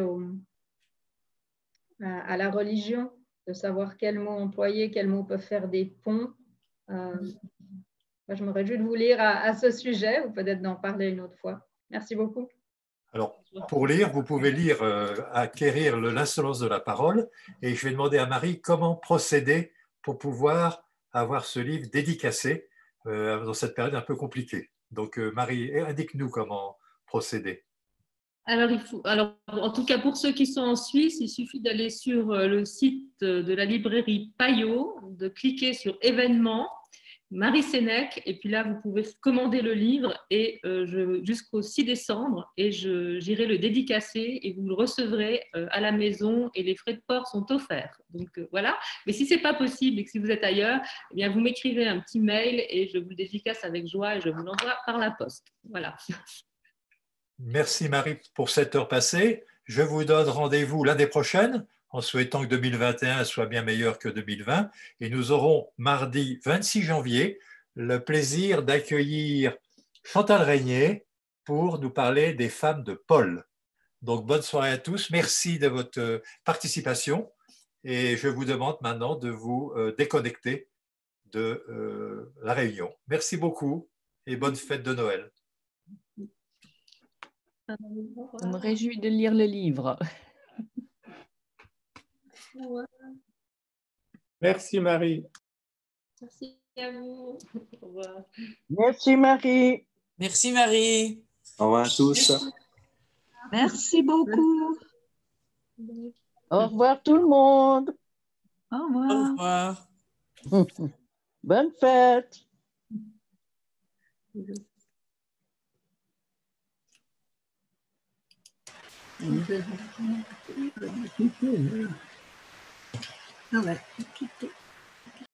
à la religion, de savoir quels mots employer, quels mots peuvent faire des ponts. Moi, je me réjouis de vous lire à ce sujet, ou peut-être d'en parler une autre fois. Merci beaucoup. Alors, pour lire, vous pouvez lire Acquérir l'insolence de la parole, et je vais demander à Marie comment procéder pour pouvoir avoir ce livre dédicacé dans cette période un peu compliquée. Donc, Marie, indique-nous comment procéder. Alors, en tout cas, pour ceux qui sont en Suisse, il suffit d'aller sur le site de la librairie Payot, de cliquer sur événements, Marie Sénèque, et puis là, vous pouvez commander le livre et jusqu'au 6 décembre, et j'irai le dédicacer et vous le recevrez à la maison et les frais de port sont offerts. Donc voilà, mais si ce n'est pas possible et que si vous êtes ailleurs, eh bien, vous m'écrivez un petit mail et je vous le dédicace avec joie et je vous l'envoie par la poste. Voilà. Merci Marie pour cette heure passée. Je vous donne rendez-vous l'année prochaine en souhaitant que 2021 soit bien meilleur que 2020. Et nous aurons mardi 26 janvier le plaisir d'accueillir Chantal Régnier pour nous parler des femmes de Paul. Donc bonne soirée à tous. Merci de votre participation. Et je vous demande maintenant de vous déconnecter de la réunion. Merci beaucoup et bonne fête de Noël. Je me réjouis de lire le livre. Merci Marie. Merci à vous. Au revoir. Merci Marie. Merci Marie. Au revoir à tous. Merci beaucoup. Au revoir tout le monde. Au revoir. Au revoir. Bonne fête. On va quitter.